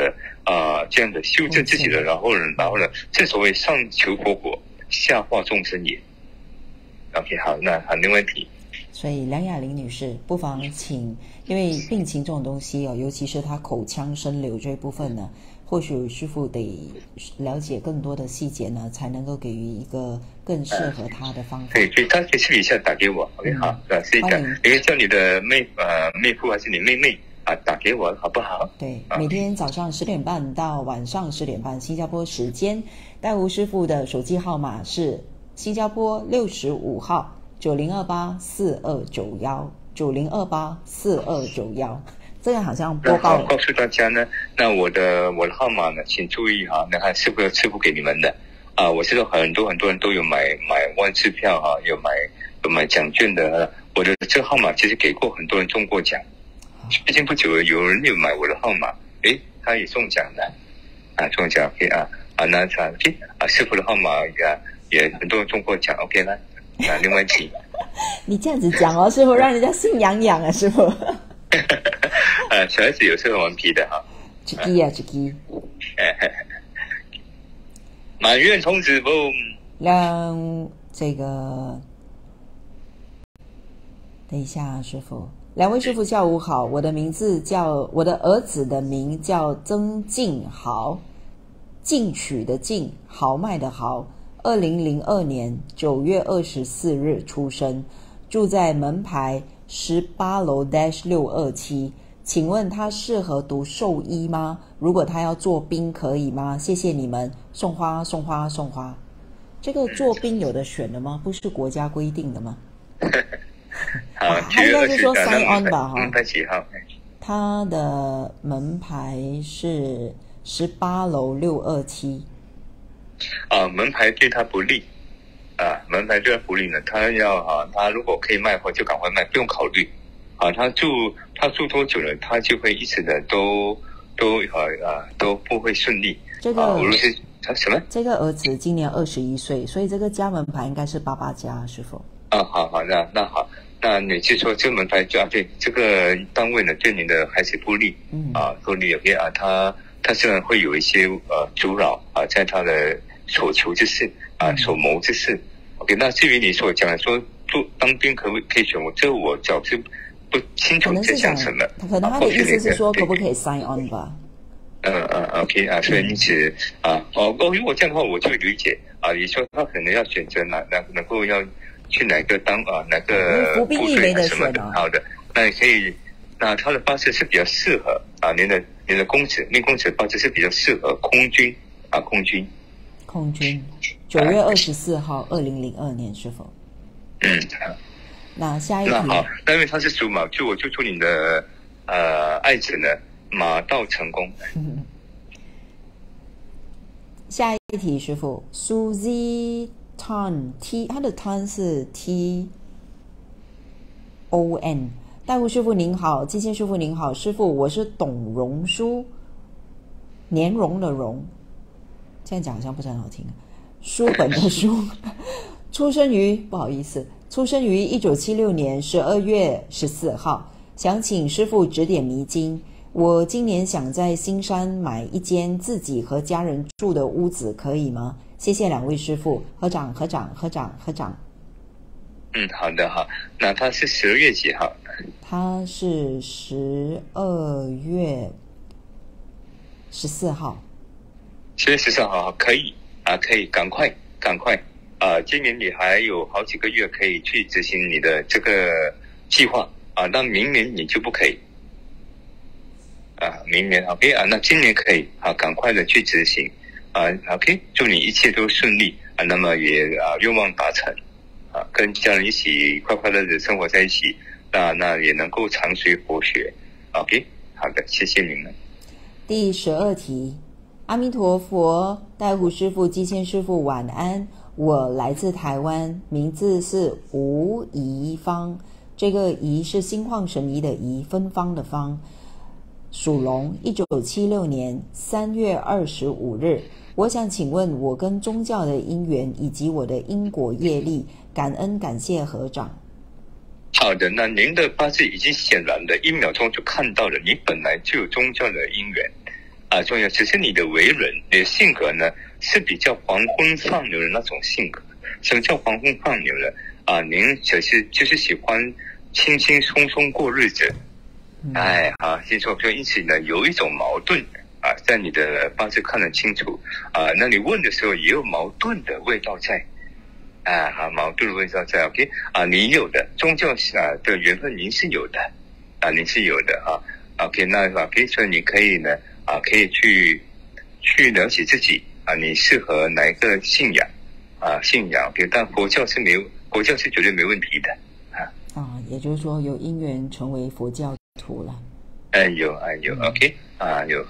这样的修正自己的，然后呢，正所谓上求佛果，下化众生也。OK， 好，那没问题。
所以梁雅玲女士不妨请，因为病情这种东西尤其是她口腔生瘤这一部分呢，或许师父得了解更多的细节呢，才能够给予一个更适合她的方法。
对，所以她可以私底下打给我。OK， 好，私底下，因为叫你的妹夫还是你妹妹打给我好不好？
对，每天早上10点半到晚上10点半新加坡时间，戴胡师傅的手机号码是新加坡65号。90284291，90284291，这个好像播报。
告诉大家呢，那我的号码呢，请注意哈，那看师傅给你们的我知道很多人都有买万次票有买奖券的，我的这个号码其实给过很多人中过奖，最近不久有人有买我的号码，他也中奖的中奖 OK 那OK 师傅的号码也很多人中过奖 OK 了。另外题，
你这样子讲师傅让人家心痒痒师傅。
小孩子有时候顽皮的
这个
满院童子不
让这个，等一下师傅，两位师傅下午好，我的儿子的名叫曾敬豪，进取的进，豪迈的豪，2002年9月24日出生，住在门牌18楼 -627， 请问他适合读兽医吗？如果他要做兵可以吗？谢谢你们，送花。这个做兵有的选的吗？不是国家规定的吗？他应该是说 sign on 吧
门牌几号？
他的门牌是18楼627。
门牌对他不利门牌对他不利呢，他如果可以卖的话就赶快卖，不用考虑他住多久了，他就会一直的都不会顺利。
这个
无论是什么，
这个儿子今年21岁，所以这个家门牌应该是88家，是否？
好，那好，那你就说这个门牌对这个单位呢，对你的孩子不利不利 OK 他虽然会有一些阻扰在他的所求之事所谋之事 OK， 那至于你所讲的说当兵可以选我，这我早就不清楚在讲什么。
可能他的意思是说可不可以 sign on 吧
OK 所以因此如果这样的话我就理解你说他可能要选择能够要去哪个哪个
服兵役没得选
好的，那可以，那他的八字是比较适合您的命宫子八字是比较适合空军空军
9月24号2002年是否？
好。
那下一题。
那好，那因为他是属马，我就祝你的爱子呢马到成功。
下一题师傅 Suzy Tan T， 他的 Tan 是 TON。大胡师傅您好，季谦师傅您好，师傅我是董荣书，年荣的荣，这样讲好像不是很好听书本的书出生于1976年12月14号，想请师傅指点迷津。我今年想在新山买一间自己和家人住的屋子，可以吗？谢谢两位师傅，合掌。
好的好，那他是12月几号？
他是12月14号。
10月14号可以可以赶快今年你还有好几个月可以去执行你的这个计划那明年你就不可以明年 OK 那今年可以赶快的去执行OK， 祝你一切都顺利那么也愿望达成跟家人一起快快乐乐生活在一起，那也能够长随佛学 OK， 好的，谢谢你们。
第12题，阿弥陀佛，戴胡师父、季谦师父晚安，我来自台湾，名字是吴怡芳，这个怡是心旷神怡的怡，芬芳的芳，属龙，1976年3月25日。我想请问我跟宗教的因缘以及我的因果业力，感恩感谢合掌。
好的，那您的八字已经显然的1秒钟就看到了，你本来就有宗教的因缘重要。只是你的为人，你的性格呢是比较黄昏放牛的那种性格。什么叫黄昏放牛呢？您就是喜欢轻轻松松过日子。记住，就因此呢，有一种矛盾在你的八字看得清楚那你问的时候也有矛盾的味道在。矛盾的味道在 ，OK 你有的宗教的缘分，您是有的您是有的OK 那OK 所以你可以呢可以去了解自己你适合哪一个信仰信仰 OK 但佛教是绝对没问题的
也就是说有因缘成为佛教徒了。
有 OK 有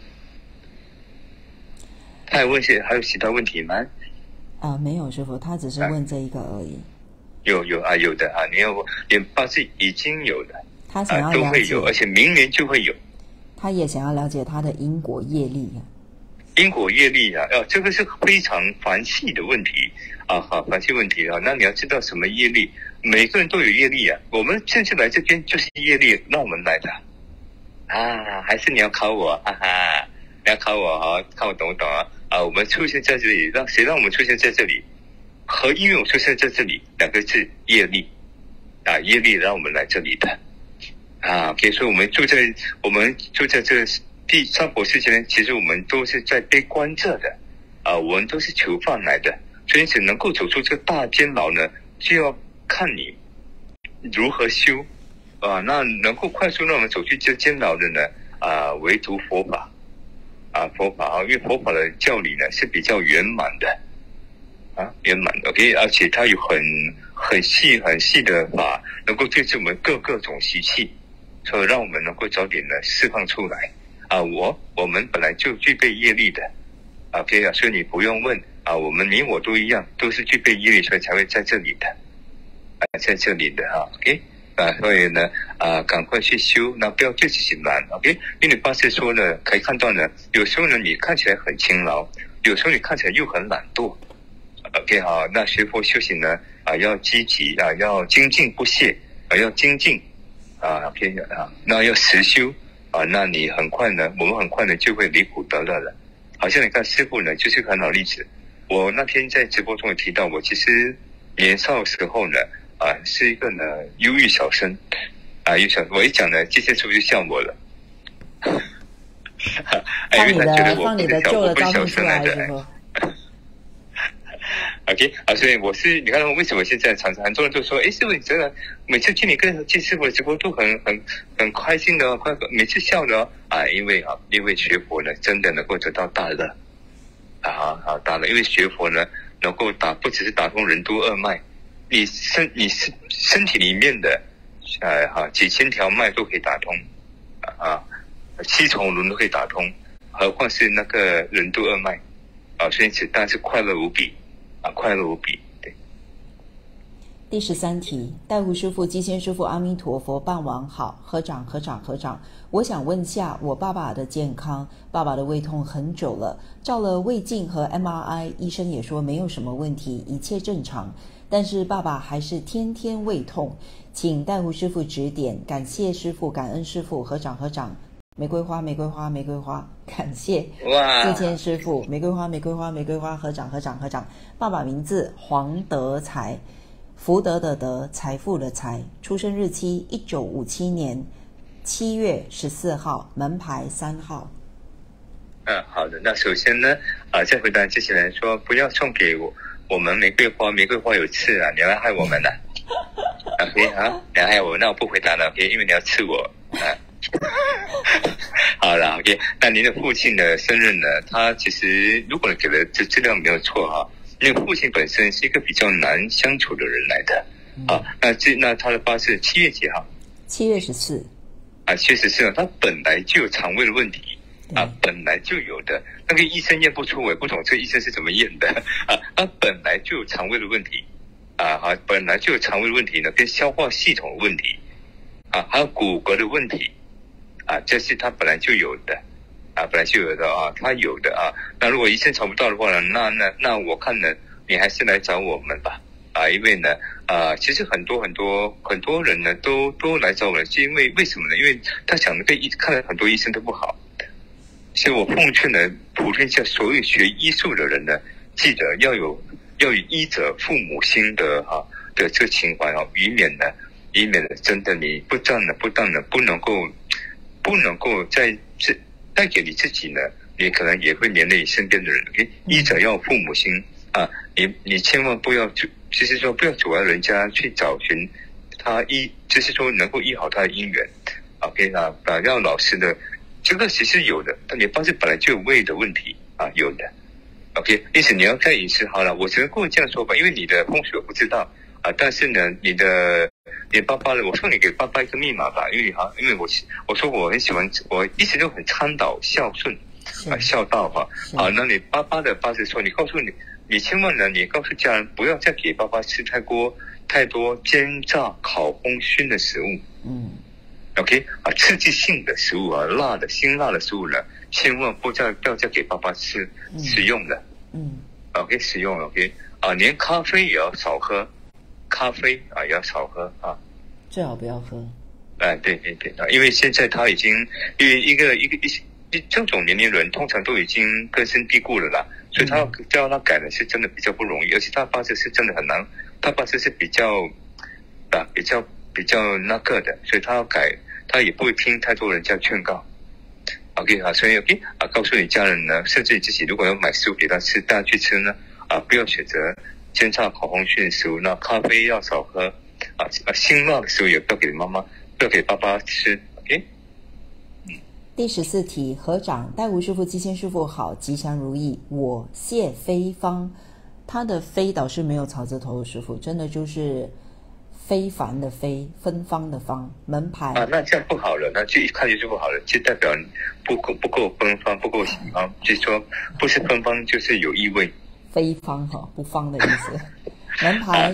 他还有其他问题吗？
没有师父，他只是问这一个而已。有
的你八字已经有的，
他想要了解
都会有，而且明年就会有。
他也想要了解他的因果业力
因果业力这个是非常繁细的问题繁细问题那你要知道什么业力，每个人都有业力我们甚至来这边就是业力让我们来的还是你要考我你要考我看我懂不懂我们出现在这里，谁让我们出现在这里？和因为我出现在这里两个字业力业力让我们来这里的OK 所以我们住在这第三佛世界呢，其实我们都是在被关着的我们都是囚犯来的，所以能够走出这个大监牢呢，就要看你如何修那能够快速让我们走去这监牢的呢唯独佛法佛法因为佛法的教理呢是比较圆满的圆满的 OK 而且它有很细的法能够对治我们各种习气，所以让我们能够早点呢释放出来我们本来就具备业力的OK 所以你不用问你我都一样，都是具备业力，所以才会在这里的在这里的OK所以呢赶快去修，那不要对自己难 OK 因为你八字说呢可以看到呢，有时候呢你看起来很勤劳，有时候你看起来又很懒惰OK 那学佛修行呢要积极要精进不懈要精进OK 那要实修那你我们很快呢就会离苦得乐了。好像你看师父呢就是个很好例子，我那天在直播中也提到，我其实年少的时候呢是一个呢忧郁小生我一讲呢这些师父就笑我了
放你的旧的照片出来是不
OK 所以你看为什么现在常常很多人都说师父你真的每次听你跟师父的直播都很开心的每次笑的因为学佛呢真的能够得到大乐大乐，因为学佛呢能够不只是打通任督二脉，你身体里面的几千条脉都可以打通七重轮都可以打通，何况是那个任督二脉所以当然是快乐无比快乐无比。对。
第13题，代护师父、基仙师父、阿弥陀佛，傍晚好，合掌。我想问下我爸爸的健康，爸爸的胃痛很久了，照了胃镜和 MRI， 医生也说没有什么问题，一切正常，但是爸爸还是天天胃痛，请代护师父指点，感谢师父，感恩师父，合掌。玫瑰花，感谢基谦师父，玫瑰花，合掌。爸爸名字黄德才，福德的德，财富的财，出生日期1957年7月14号，门牌3号。
好的，那首先呢在回答之前来说，不要送给我们玫瑰花有刺你要害我们OK 你要害我，那我不回答了 OK 因为你要刺我好了 OK 那您的父亲的生日呢，他其实如果你给的资料没有错因为父亲本身是一个比较难相处的人来的那他的八字7月几号
？7月14
7月14他本来就有肠胃的问题本来就有的，那个医生验不出，我也不懂这个医生是怎么验的他本来就有肠胃的问题本来就有肠胃的问题呢，跟消化系统的问题还有骨骼的问题这是他本来就有的他有的那如果医生找不到的话呢，那我看呢，你还是来找我们吧因为呢其实很多人呢都来找我们，是因为什么呢？因为他想看了很多医生都不好， 所以我奉劝呢，普天下所有学医术的人呢，记得要有医者父母心的的这情怀以免呢真的你不当呢不能够带给你自己呢，你可能也会连累身边的人。医者要有父母心啊，你千万不要就是说不要阻碍人家去找寻他就是说能够医好他的因缘。OK 要老实的，这个其实有的，你发现本来就有胃的问题有的。OK， 因此你要在饮食好了，我只能跟我这样说吧，因为你的风水我不知道但是呢，你爸爸呢，我送你给爸爸一个密码吧，因为我说我很喜欢，我一直都很倡导孝顺孝道那你爸爸的八字说，你告诉你千万呢，你告诉家人不要再给爸爸吃太多煎炸烤烘熏的食物。OK 刺激性的食物辛辣的食物呢，千万不要再给爸爸食用的。OK 食用 OK 连咖啡也要少喝，咖啡也要少喝
最好不要喝。
对，因为现在他已经因为一个这种年龄人通常都已经根深蒂固了啦，所以他要叫他改的是真的比较不容易，而且他八字是真的很难，他八字是比较那个的，所以他要改，他也不会听太多人家劝告。OK 所以 OK 告诉你家人呢，甚至你自己如果要买食物给他吃，大家去吃呢不要选择煎炸烤烘熏食物，那咖啡要少喝辛辣的食物也不要给妈妈，不要给爸爸吃。 OK。
第14题，合掌，戴吴师傅、基先师傅好，吉祥如意。我谢非方，他的非倒是没有草字头的师傅，真的就是非凡的非，芬芳的芳，门牌
那这样不好了，那就一看就不好了，就代表不够芬芳，不够喜欢，就是说不是芬芳就是有异味，
非芳不芳的意思。门牌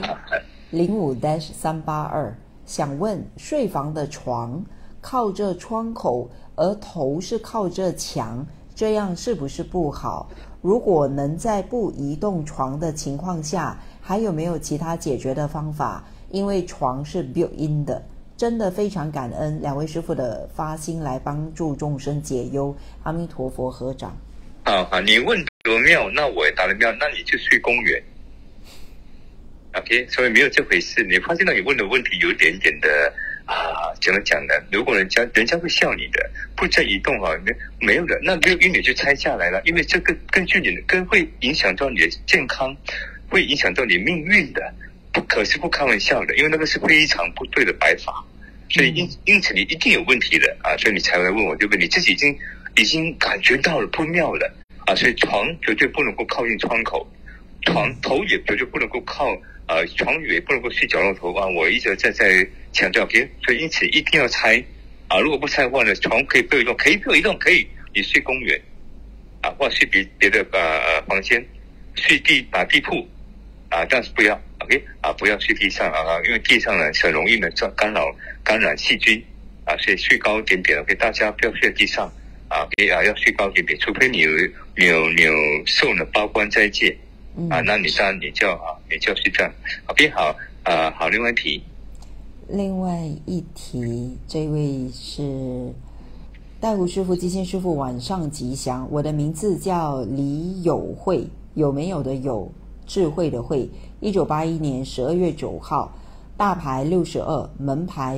05-382，想问睡房的床靠着窗口，而头是靠着墙，这样是不是不好？如果能在不移动床的情况下，还有没有其他解决的方法？因为床是 built-in 的。真的非常感恩两位师傅的发心来帮助众生解忧，阿弥陀佛，合掌。
好，你问得妙，那我也答得妙，那你就睡公园。OK， 所以没有这回事。你发现到你问的问题有一点点的怎么讲呢？如果人家会笑你的，不再移动没有的，那没有因你就拆下来了，因为这个根据你的会影响到你的健康，会影响到你命运的，可是不开玩笑的，因为那个是非常不对的摆法，所以因此你一定有问题的所以你才来问我，对不对？你自己已经感觉到了不妙了所以床绝对不能够靠近窗口，床头也绝对不能够靠床尾不能够睡角落头我一直在强调 OK， 所以因此一定要拆如果不拆的话呢，床可以不要移动，可以不要移动，可以你睡公园或睡别的房间，睡地铺但是不要 OK 不要睡地上因为地上呢很容易呢感染细菌所以睡高一点点 OK， 大家不要睡地上OK 要睡高一点点，除非你有受呢包关斋戒那你当然你就要睡这样 OK 好另外一题。
另外一题，这位是戴胡师傅、基先师傅，晚上吉祥。我的名字叫李友慧，有没有的有，智慧的慧。1981年12月9号，大牌62，门牌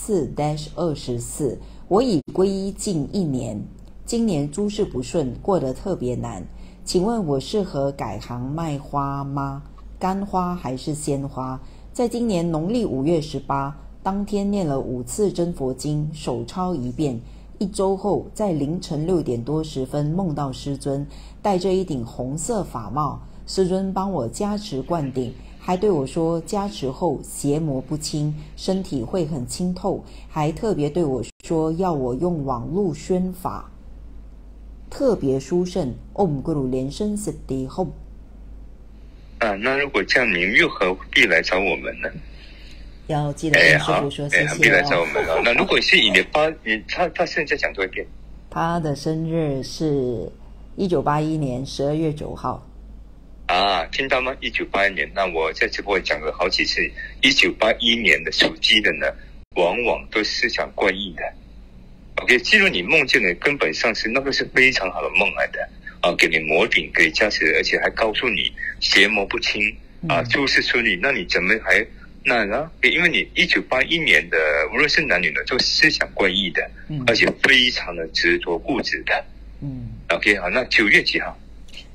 14-24。我已皈依近1年，今年诸事不顺，过得特别难。请问我适合改行卖花吗？干花还是鲜花？在今年农历5月18当天念了5次真佛经，手抄1遍。1周后，在凌晨6点多10分梦到师尊，戴着一顶红色法帽，师尊帮我加持灌顶，还对我说加持后邪魔不侵，身体会很清透，还特别对我说要我用网络宣法，特别殊胜 Om Guru 连声 Siddhi Home。
那如果这样，你又何必来找我们呢？
要记得跟师傅说谢谢
何必来找我们那如果是他现在讲多一遍。
他的生日是1981年12月9号。
听到吗？1981年，那我在直播讲了好几次，1981年的属鸡的呢，往往都思想怪异的 OK， 既然你梦见的根本上是那个是非常好的梦来的啊，给你摩顶，给你加持，而且还告诉你邪魔不侵啊，就是说那你怎么还那呢？因为你1981年的无论是男女的，都思想怪异的，而且非常的执着固执的。OK， 好，那9月几号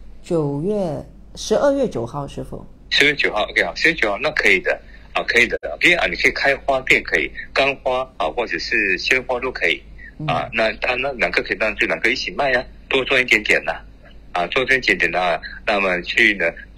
？12月9号，师父。
10月9号 ，OK， 好，10月9号，那可以的。啊，可以的 ，OK 啊，你可以开花店，可以干花啊，或者是鲜花都可以啊。那当然，两个可以，当然就两个一起卖啊，多赚一点点呐，多赚一点点的。那么去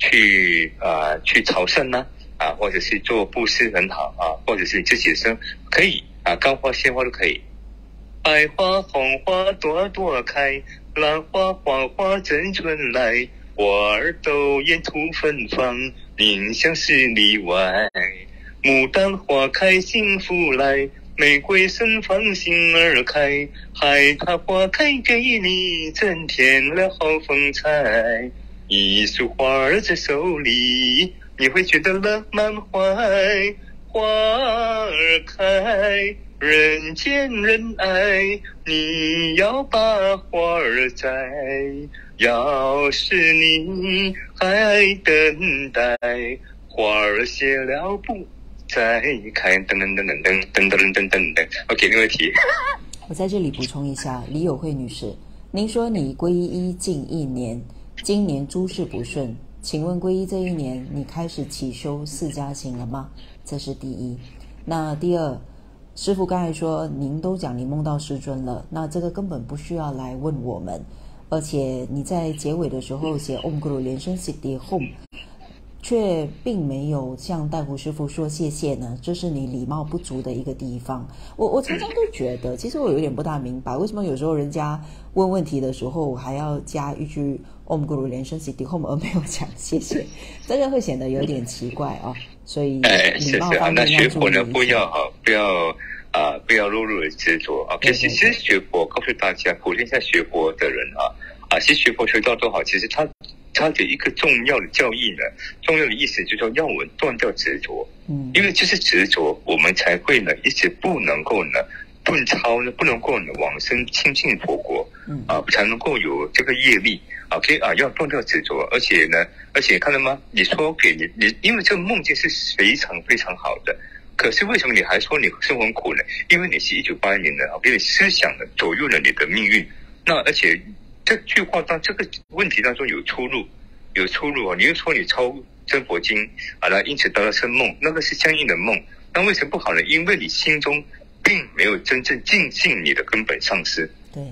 朝圣呢，或者是做布施很好啊，或者是你自己的生可以啊，干花、鲜花都可以。白花红花朵朵开，兰花花花真春来，花儿斗艳吐芬芳。宁乡是里外，牡丹花开幸福来，玫瑰盛放心儿开，海棠花开给你增添了好风采。一束花儿在手里，你会觉得乐满怀。花儿开，人见人爱，你要把花儿摘。要是你还等待，花儿谢了不再开，噔噔噔噔噔噔噔噔噔噔。OK， 没问题。
我在这里补充一下，李友慧女士，您说你皈依近1年，今年诸事不顺，请问皈依这1年，你开始起修4加行了吗？这是第一。那第二，师父刚才说您都讲您梦到师尊了，那这个根本不需要来问我们。而且你在结尾的时候写 Om Guru 连声 Siddhi Home， 却并没有向带湖师父说谢谢呢，这是你礼貌不足的一个地方。我常常都觉得，其实我有点不大明白，为什么有时候人家问问题的时候还要加一句 Om Guru 连声 Siddhi Home， 而没有讲谢谢，这个会显得有点奇怪啊。所以礼貌方面要注意一下。那学佛呢，
不要落入了执着啊！其实学佛，告诉大家，普天下学佛的人其实学佛学到多好，其实他的一个重要的教义呢，重要的意思就是说要我们断掉执着，因为就是执着，我们才会呢一直不能够呢顿超呢，不能够呢往生亲近佛国，才能够有这个业力。OK 要断掉执着，而且看到吗？你说给你，因为这个梦境是非常非常好的。可是为什么你还说你生活很苦呢？因为你是1981年的，给你思想呢左右了你的命运。那而且这句话这个问题当中有出入啊！你又说你抄真佛经那因此得到生梦，那个是相应的梦。那为什么不好呢？因为你心中并没有真正尽信你的根本上师。
对。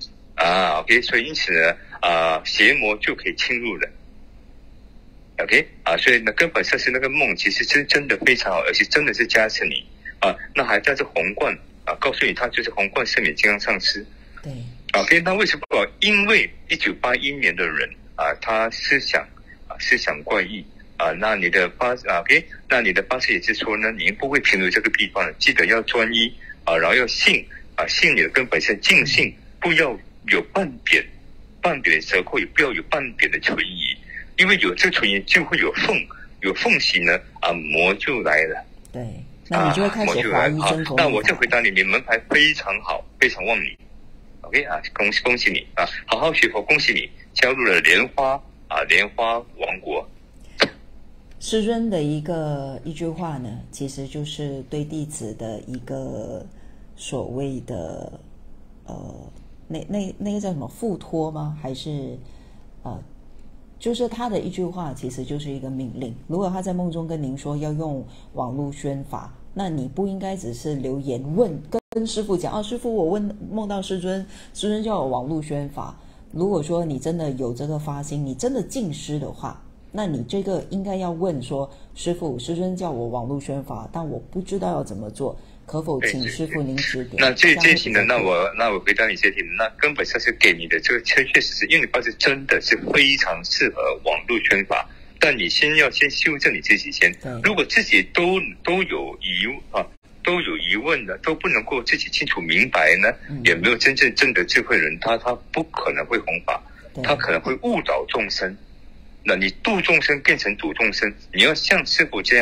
OK， 所以因此呢邪魔就可以侵入了。OK 所以呢，根本上是那个梦，其实是真的非常好，而且真的是加持你那还带着皇冠告诉你他就是皇冠圣冕金刚上师。
对。
OK， 那为什么不好？因为1981年的人他思想怪异那你的OK， 那你的八字也是说呢，你不会停留这个地方了，记得要专一然后要信信你的根本是尽信，不要有半点的折扣，也不要有半点的存疑。因为有这存疑，就会有缝隙呢魔就来了。
对，那你就会开始怀疑真佛。
那我就回答你，你门牌非常好，非常旺你。OK 恭喜你好好学佛，恭喜你加入了莲花王国。
师尊的一句话呢，其实就是对弟子的一个所谓的那个叫什么付托吗？还是就是他的一句话其实就是一个命令。如果他在梦中跟您说要用网络宣法，那你不应该只是留言问跟师父讲师父我梦到师尊叫我网络宣法。如果说你真的有这个发心，你真的敬师的话，那你这个应该要问说，师父师尊叫我网络宣法，但我不知道要怎么做，可否请师父您指点？
那这题呢？那我回答你这题，那根本上是给你的这个确实是，因为你八字真的是非常适合网络宣法，但你要先修正你自己先。如果自己都有疑问的，都不能够自己清楚明白呢，也没有真的智慧人，他不可能会弘法，他可能会误导众生。那你度众生变成度众生，你要像师父这样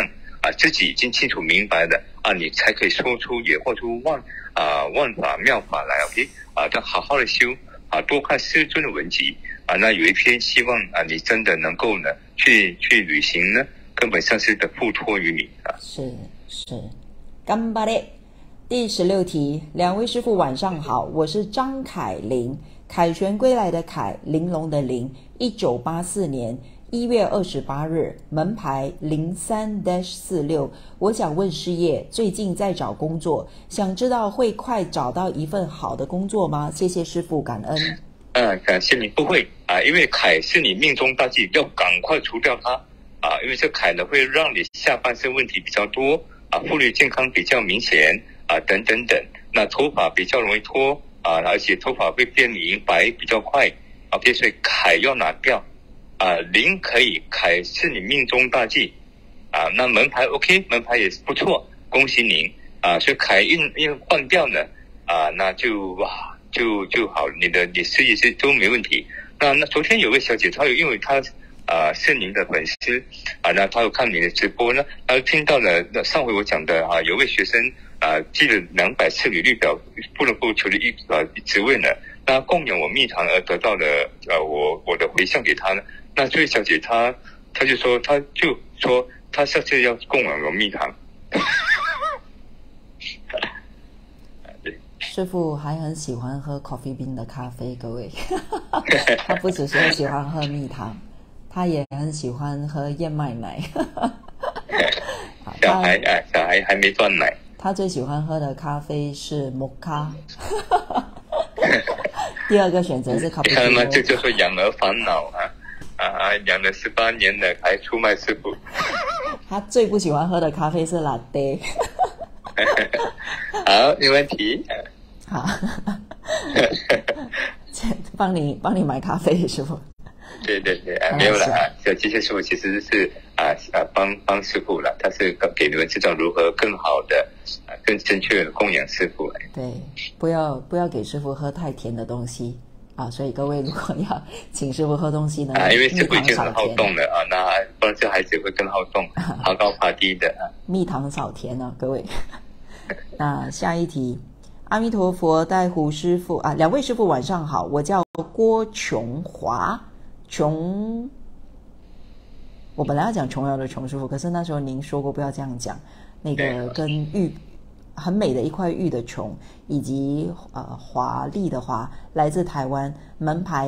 自己已经清楚明白了你才可以说出也或出万法妙法来 OK 要好好的修多看师尊的文集那有一篇希望你真的能够呢去履行呢根本上是的付托于你
是干巴嘞。第16题，两位师父晚上好，我是张凯琳，凯旋归来的凯，玲珑的玲，1984年1月28日，门牌03-46。我想问师爷，最近在找工作，想知道会快找到一份好的工作吗？谢谢师父，感恩。
感谢你。不会因为凯是你命中大忌，要赶快除掉它因为这凯呢会让你下半身问题比较多妇女健康比较明显等等等，那头发比较容易脱而且头发会变银白比较快OK， 所以凯要拿掉零可以，凯是你命中大忌那门牌 OK， 门牌也是不错，恭喜您所以凯因换掉呢那就好，你事业是都没问题。那昨天有位小姐，她因为她是您的粉丝那她有看你的直播呢，她听到了上回我讲的有位学生寄了200次履历表不能够求的职位呢，那供养我蜜糖而得到了我的回向给她呢。那这位小姐她就说她下次要供养我蜜糖
师父还很喜欢喝 Coffee Bean 的咖啡，各位他不只是喜欢喝蜜糖，他也很喜欢喝燕麦奶
小孩还没断奶，
他最喜欢喝的咖啡是摩卡第二个选择是 Coffee Bean。
看吗？这就是养儿烦恼养了18年了还出卖师父
他最不喜欢喝的咖啡是 Latte
好，没问题。
好帮你买咖啡，师父。
对没有了机械师父其实是帮师父了，他是给你们知道如何更好的更正确的供养师父。
对，不要给师父喝太甜的东西所以各位如果要请师父喝东西呢
因为师父已经很好动了那不然这孩子会更好动爬高爬低的
蜜糖少甜各位那下一题，阿弥陀佛，带胡师父两位师父晚上好，我叫郭琼华。我本来要讲琼瑶的琼师父，可是那时候您说过不要这样讲，那个跟玉很美的一块玉的琼，以及华丽的华，来自台湾，门牌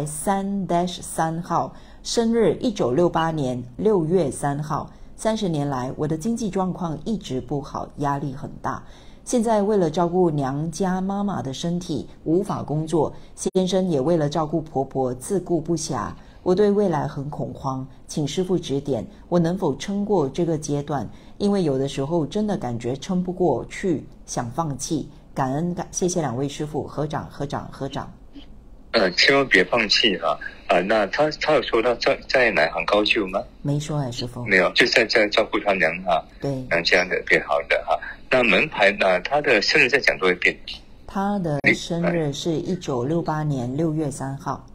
3-3号，生日1968年6月3号。30年来，我的经济状况一直不好，压力很大。现在为了照顾娘家妈妈的身体，无法工作，先生也为了照顾婆婆自顾不暇。我对未来很恐慌，请师父指点，我能否撑过这个阶段？因为有的时候真的感觉撑不过去，想放弃。感恩谢谢两位师父，合掌。
千万别放弃那他有说到在哪行高就吗？
没说师父。
没有，就在照顾他娘
对，
娘家的变好的那门牌他的生日再讲多一遍。
他的生日是1968年6月3号。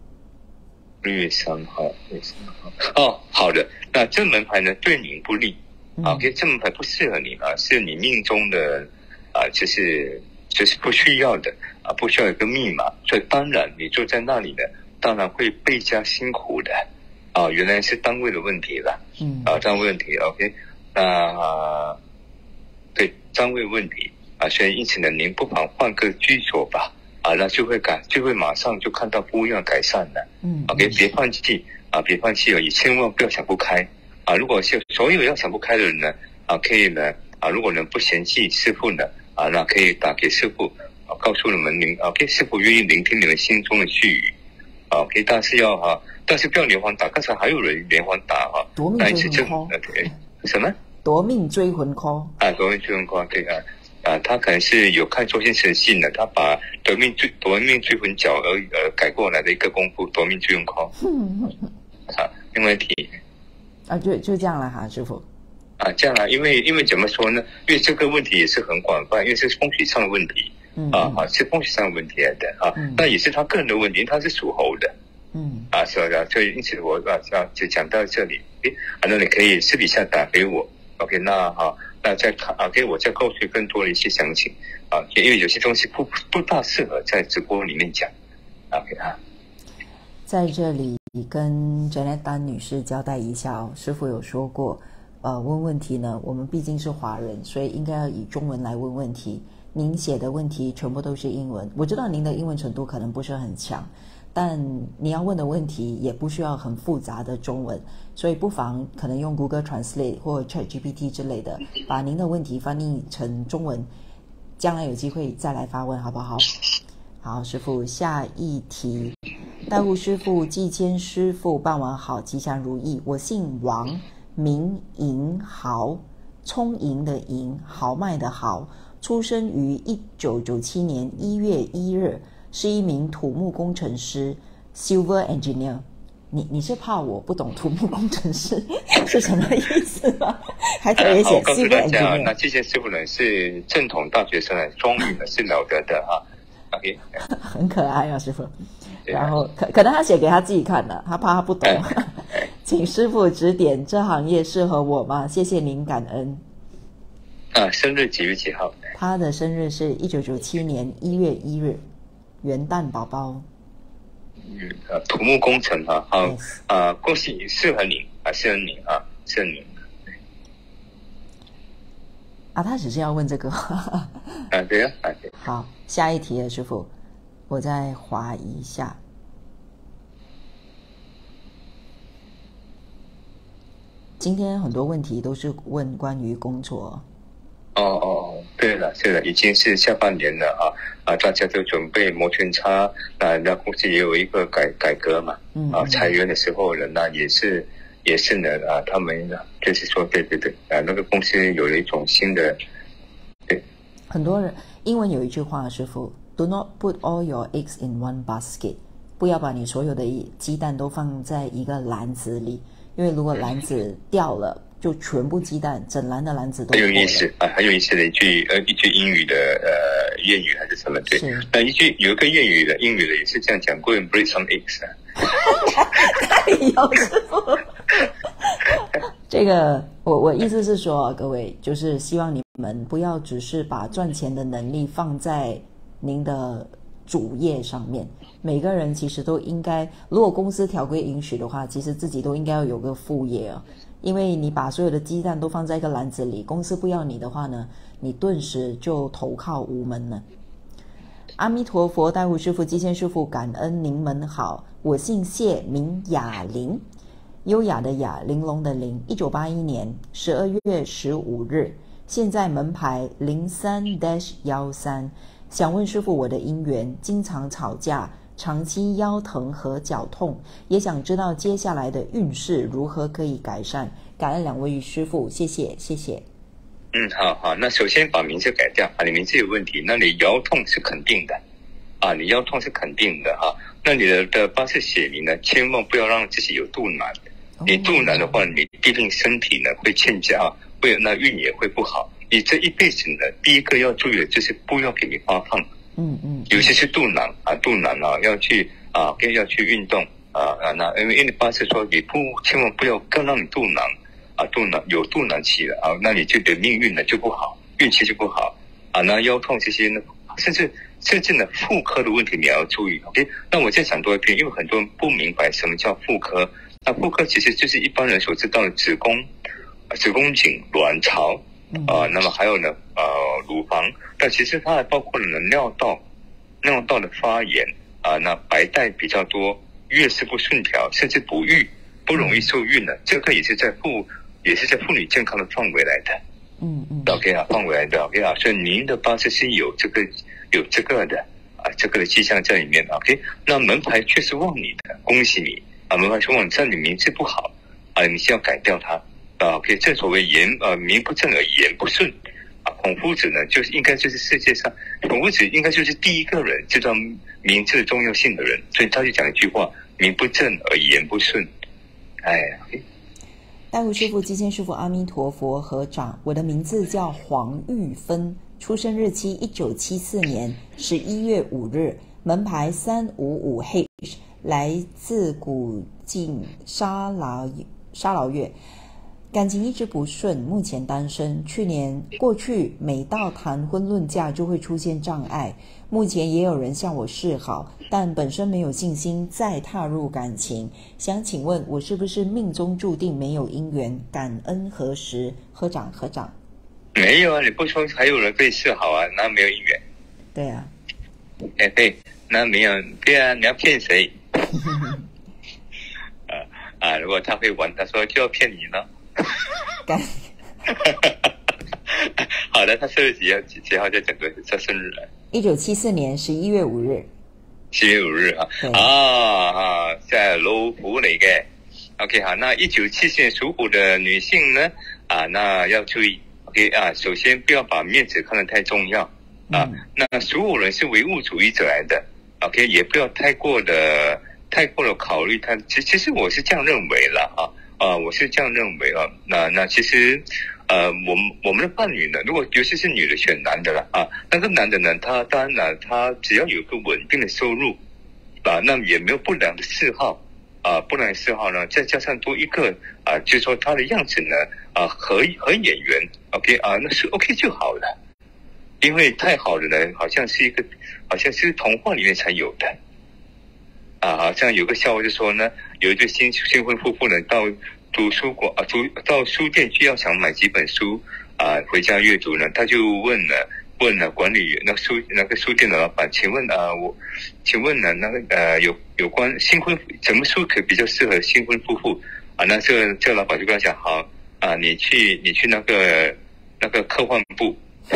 6月3号好的，那这门牌呢对您不利OK， 这门牌不适合你是你命中的就是不需要的不需要一个密码，所以当然你坐在那里呢，当然会倍加辛苦的原来是单位的问题了单位问题 OK， 那对单位问题所以因此呢，您不妨换个居所吧那就会马上就看到不一样改善了OK， 别放弃别放弃也千万不要想不开如果是所有要想不开的人呢可以呢如果能不嫌弃师父呢那可以打给师父告诉你们OK， 师父愿意聆听你们心中的絮语OK， 但是不要连环打，刚才还有人连环打
夺命追魂 call
什么
夺命追魂 call
夺命追魂 call 对他可能是有看周星驰的戏呢，他把夺命追魂脚而改过来的一个功夫，夺命追魂 call 没问题
就这样了师父
这样因为怎么说呢？因为这个问题也是很广泛，因为是风水上的问题是风水上的问题来的那也是他个人的问题，他是属猴的是的，所以因此我就讲到这里那你可以私底下打给我 OK， 那那再看给我再告诉更多的一些详情因为有些东西不大适合在直播里面讲给他。
在这里跟 Janet 丹女士交代一下师父有说过，问问题呢，我们毕竟是华人，所以应该要以中文来问问题。您写的问题全部都是英文，我知道您的英文程度可能不是很强，但你要问的问题也不需要很复杂的中文，所以不妨可能用 Google Translate 或 ChatGPT 之类的，把您的问题翻译成中文，将来有机会再来发问，好不好？好，师父，下一题。代护师父、季谦师父，傍晚好，吉祥如意。我姓王，名银豪，聪颖的颖，豪迈的豪，出生于1997年1月1日，是一名土木工程师 Silver Engineer。你是怕我不懂土木工程师是什么意思吗？还特别写 Silver Engineer。
那季谦师父呢是正统大学生，双语呢是了得的OK，
很可爱师父。然后可能他写给他自己看的，他怕他不懂。请师父指点，这行业适合我吗？谢谢您，感恩。
生日几月几号？
他的生日是1997年1月1日，元旦宝宝。
土木工程恭喜你，适合你适合你适合你。
他只是要问这个。
对
好，下一题了，师父，我再滑一下。今天很多问题都是问关于工作。
对了，已经是下半年了大家都准备摩拳擦，那公司也有一个改革嘛，裁员的时候呢，那也是呢他们就是说对那个公司有了一种新的
很多人英文有一句话，师父 ，Do not put all your eggs in one basket， 不要把你所有的鸡蛋都放在一个篮子里，因为如果篮子掉了，就全部鸡蛋，整篮的篮子都破了。很有意思
很有意思的一句英语的谚语还是什么？对，那有一个谚语的英语的也是这样讲 ，Go and break some eggs。
太有师父。这个我意思是说各位就是希望你们不要只是把赚钱的能力放在您的主业上面，每个人其实都应该，如果公司条规允许的话，其实自己都应该要有个副业因为你把所有的鸡蛋都放在一个篮子里，公司不要你的话呢，你顿时就投靠无门了。阿弥陀佛，代护师父、季谦师父，感恩您们好，我姓谢，名雅玲，优雅的雅，玲珑的玲，1981年12月15日，现在门牌 03-13， 想问师父我的姻缘，经常吵架，长期腰疼和脚痛，也想知道接下来的运势如何可以改善，感恩两位师父，谢谢。
好，那首先把名字改掉你名字有问题，那你腰痛是肯定的你腰痛是肯定的那你的八字写明呢，千万不要让自己有肚腩，你肚腩的话，你必定身体呢会欠佳，那运也会不好。你这一辈子呢，第一个要注意的就是不要给你发胖，尤其是肚腩要去要去运动那因为八字说你千万不要让你肚腩有肚腩期了那你的命运呢就不好，运气就不好那腰痛这些呢，甚至呢妇科的问题你要注意 OK。 那我再讲多一遍，因为很多人不明白什么叫妇科。那妇科其实就是一般人所知道的子宫颈、卵巢那么还有呢乳房，但其实它还包括了尿道的发炎那白带比较多，月事不顺调，甚至不育，不容易受孕呢，这个也是在妇女健康的范围来的OK 范围来的 OK 所以您的八字是有这个的这个的迹象在里面 OK。 那门牌确实旺你的，恭喜你门牌是旺你，但你名字不好你是要改掉它OK。 正所谓名不正而言不顺孔夫子呢就是世界上孔夫子应该就是第一个人知道名字重要性的人，所以他就讲一句话，名不正而言不顺OK。
代护师父、季谦师父，阿弥陀佛，合掌。我的名字叫黄玉芬，出生日期1974年11月5日，门牌355H， 来自古晋沙劳越。 感情一直不顺，目前单身。过去每到谈婚论嫁就会出现障碍，目前也有人向我示好，但本身没有信心再踏入感情。想请问我是不是命中注定没有姻缘？感恩何时？合掌合掌。
没有啊，你不说还有人被示好啊，那没有姻缘。
对啊。
对，那没有，对啊，你要骗谁？如果他会玩，他说就要骗你呢。好的，他生日几号在整个他生日了
？1974年11月5日。
7月5日在老虎嚟嘅。OK 好，那1974年属虎的女性呢那要注意。OK 首先不要把面子看得太重要那属虎人是唯物主义者来的。OK 也不要太过的考虑他，其实我是这样认为了我是这样认为那其实我们的伴侣呢，如果尤其是女的选男的了那个男的呢，他当然了，他只要有一个稳定的收入那也没有不良的嗜好不良的嗜好呢，再加上多一个就是说他的样子呢和眼缘 OK 那是 OK 就好了。因为太好的呢，好像是童话里面才有的好像有个笑话就说呢，有一对新婚夫妇呢到到书店去要想买几本书回家阅读呢，他就问了管理员那个书店的老板，请问呢那个有关新婚什么书可比较适合新婚夫妇那这个老板就跟他讲，好你去那个科幻部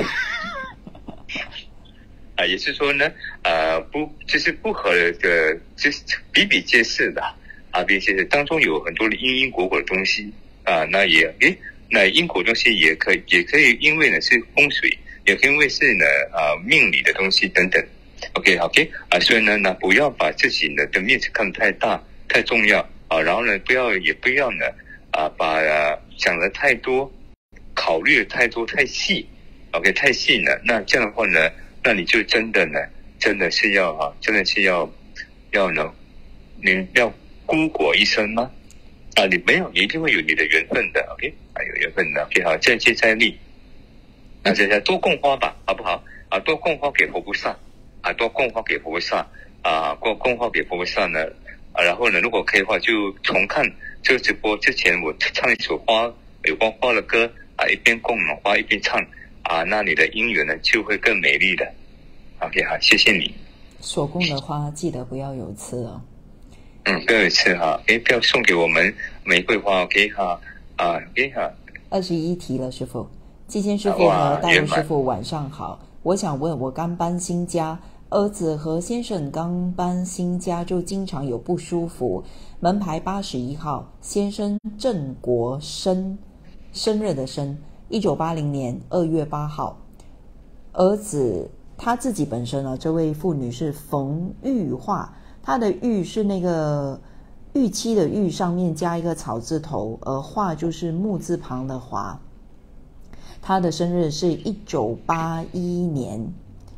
也是说呢就是不合的，就是比比皆是的比比皆是，当中有很多的因果的东西那因果东西也可以因为呢是风水，也可以因为是呢命理的东西等等。OK 所以呢那不要把自己呢的面子看得太大太重要然后呢也不要呢把想的太多，考虑的太多太细 OK 太细呢，那这样的话呢，那你就真的是要呢你要孤果一生吗你没有，你一定会有你的缘分的 OK 有缘分的 OK 好，再接再厉那大家多供花吧，好不好多供花给佛菩萨多供花给佛菩萨供花给佛菩萨呢然后呢如果可以的话就重看这个直播之前我唱一首有关花的歌一边供花一边唱那你的姻缘呢就会更美丽的 OK 好，谢谢你。
所供的花记得不要有刺哦。
不要有刺不要送给我们玫瑰花 OK OK
21题了，师父。季谦师父和大陆师父晚上好，我想问，我刚搬新家，儿子和先生刚搬新家就经常有不舒服，门牌81号，先生郑国生，生日的生，1980年2月8号，儿子他自己本身呢，这位妇女是冯玉化，她的玉是那个预期的预上面加一个草字头，而化就是木字旁的华。她的生日是1981年，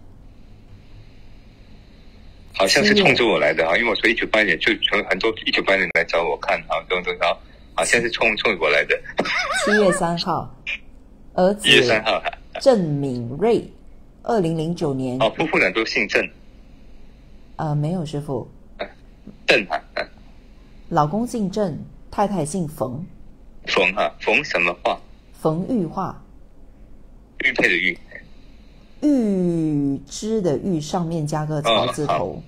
好像是冲着我来的因为我说1981年就很多1981年来找我看等好像是冲着我来的。
7月3号，儿子
7月3号
郑敏瑞，2009年
夫妇俩都姓郑
没有师父
郑
老公姓郑，太太姓冯。
冯什么化？
冯玉化，
玉佩的玉，
玉枝的玉上面加个草字头。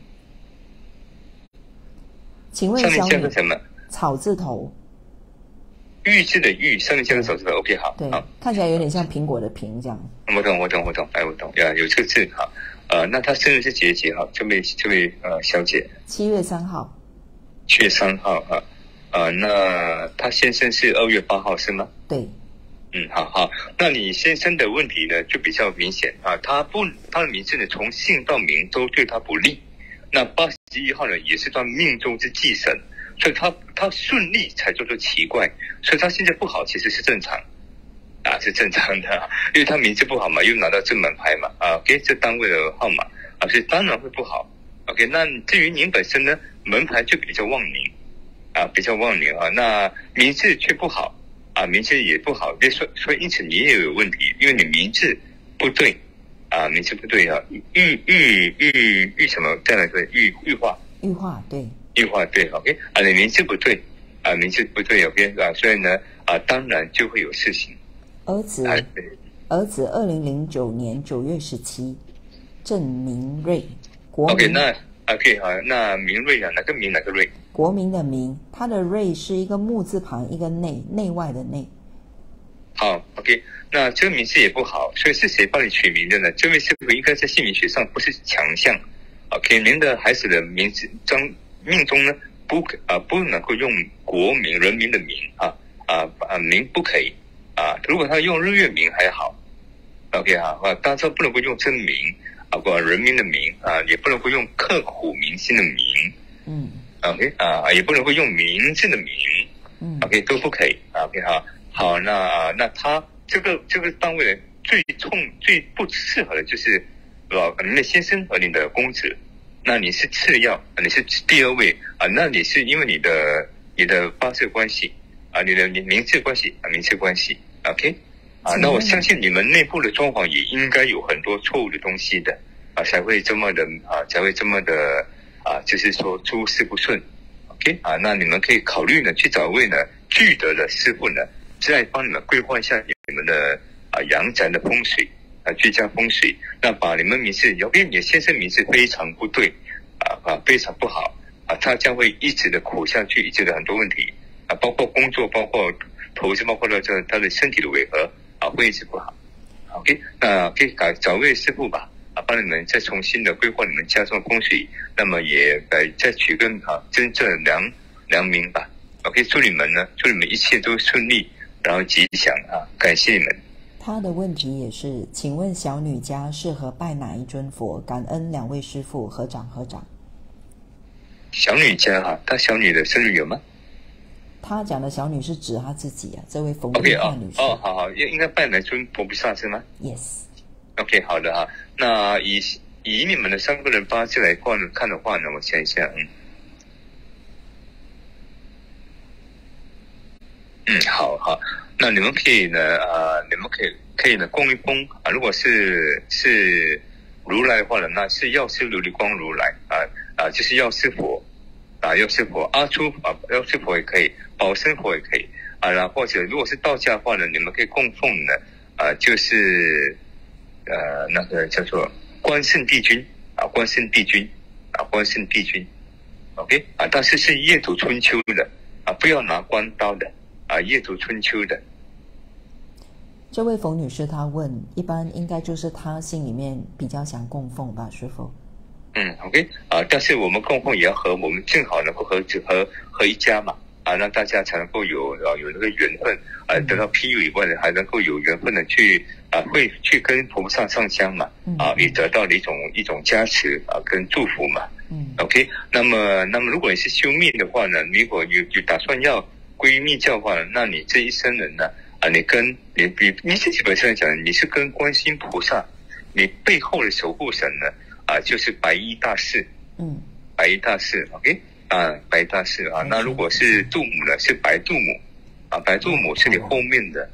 请问
上面加个什么？
草字头。
玉字的玉上面加个草字头 OK 好。
对，看起来有点像苹果的苹这样。
我懂有这个字那他生日是几号？这位小姐
7月3号。
7月3号那他先生是2月8号是吗？
对。
好，那你先生的问题呢就比较明显他的名字呢从姓到名都对他不利，那81号呢也是他命中之忌神，所以他顺利才叫做奇怪，所以他现在不好其实是正常是正常的因为他名字不好嘛，又拿到正门牌嘛给这单位的号码所以当然会不好 OK 那至于您本身呢门牌就比较旺宁那名字却不好名字也不好，所以因此你也有问题，因为你名字不对名字不对玉什么再来说玉化对 OK 你名字不对名字不对 OK 所以呢当然就会有事情。
儿子2009年9月17，郑明瑞，国民。
OK 那 OK 好，那明瑞哪个明哪个瑞？
国民的民，他的瑞是一个木字旁一个内外的内。
好 OK 那这个名字也不好，所以是谁帮你取名的呢？这位师傅应该在姓名学上不是强项 OK 您的孩子的名字命中呢不能够用国名人民的名名不可以如果他用日月名还好 OK 当然不能够用真名人民的名也不能够用刻骨铭心的名OK 也不能够用名字的名OK 都不可以 OK 好那他这个单位呢最不适合的就是您的先生和你的公子，那你是次要你是第二位那你是因为你的八字关系你的名字关系名字关系 OK 那我相信你们内部的装潢也应该有很多错误的东西的才会这么的就是说诸事不顺 OK 那你们可以考虑呢去找位呢具德的师傅呢再帮你们规划一下你们的阳宅的风水居家风水，那把你们名字因为你的先生名字非常不对非常不好他将会一直的苦下去，一直的很多问题包括工作包括投资包括他的身体的违和会一直不好 OK 那可以找位师傅吧帮你们再重新的规划你们家中的风水，那么也再取个真正良民吧 OK 祝你们一切都顺利然后吉祥感谢你们。
他的问题也是，请问小女家适合拜哪一尊佛？感恩两位师父合掌。
小女家他小女的生日有吗？
他讲的小女是指他自己这位冯玉汉女士。
好，应该拜哪尊佛菩萨是吗？
Yes。
OK 好的那以你们的3个人八字来看的话呢，我想一下好，那你们可以呢可以呢供一供如果是如来的话呢，那是药师琉璃光如来就是药师佛药师佛阿初药师佛也可以，保生佛也可以或者如果是道家的话呢，你们可以供奉呢就是那个叫做关圣帝君关圣帝君 OK 但是是夜读春秋的不要拿关刀的夜读春秋的。
这位冯女士她问，一般应该就是她心里面比较想供奉吧，师父。
OK 但是我们供奉也要和我们正好能够合一家嘛让大家才能够有那个缘分得到庇佑以外呢，还能够有缘分的去会去跟菩萨上香嘛也得到了一种加持跟祝福嘛OK 那么如果你是修密的话呢，如果有打算要皈密教的话呢，那你这一生人呢你自己本身来讲，你是跟观世音菩萨你背后的守护神呢就是白衣大士白衣大士 OK 白衣大士那如果是度母呢是白度母白度母是你后面的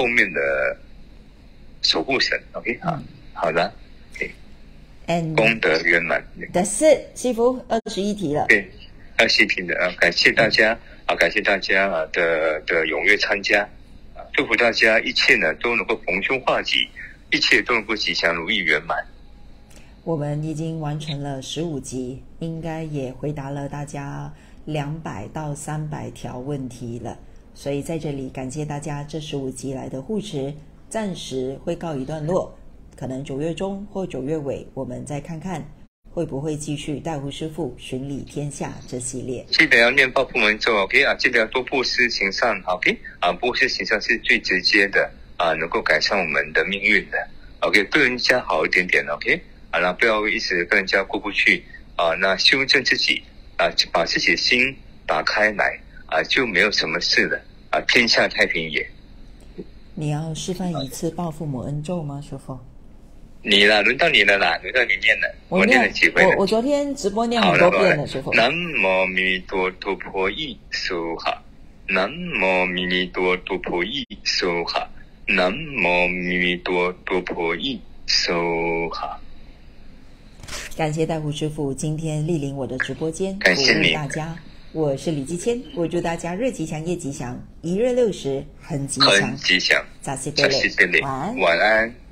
守护神 OK 好的 OK 功德圆满。
That's it， 祈福21题了。
对，21题的感谢大家感谢大家的踊跃参加祝福大家一切呢都能够逢凶化吉，一切都能够吉祥如意圆满。
我们已经完成了15集，应该也回答了大家200到300条问题了，所以在这里感谢大家这15集来的护持，暂时会告一段落，可能9月中或9月尾我们再看看会不会继续带胡师父巡礼天下这系列。
记得要念报符文咒 OK 记得要多布施行善 OK 布施行善是最直接的能够改善我们的命运的 OK 对人家好一点点 OK 那不要一直跟人家过不去那修正自己把自己的心打开来就没有什么事了天下太平也。
你要示范一次报父母恩咒吗，师父？
你了，轮到你了啦，轮到你念了，我念了几回了。
我昨天直播念很多遍了，师父。
南无弥陀佛意苏哈， 南无弥弥多多婆依娑哈，南无弥弥多多婆依娑哈。
感谢带虎师傅今天莅临我的直播间，
感谢你
服务大家。我是李继谦，我祝大家日吉祥夜吉祥，1月60很吉祥，
很吉祥。
扎西德勒，晚安。
晚安。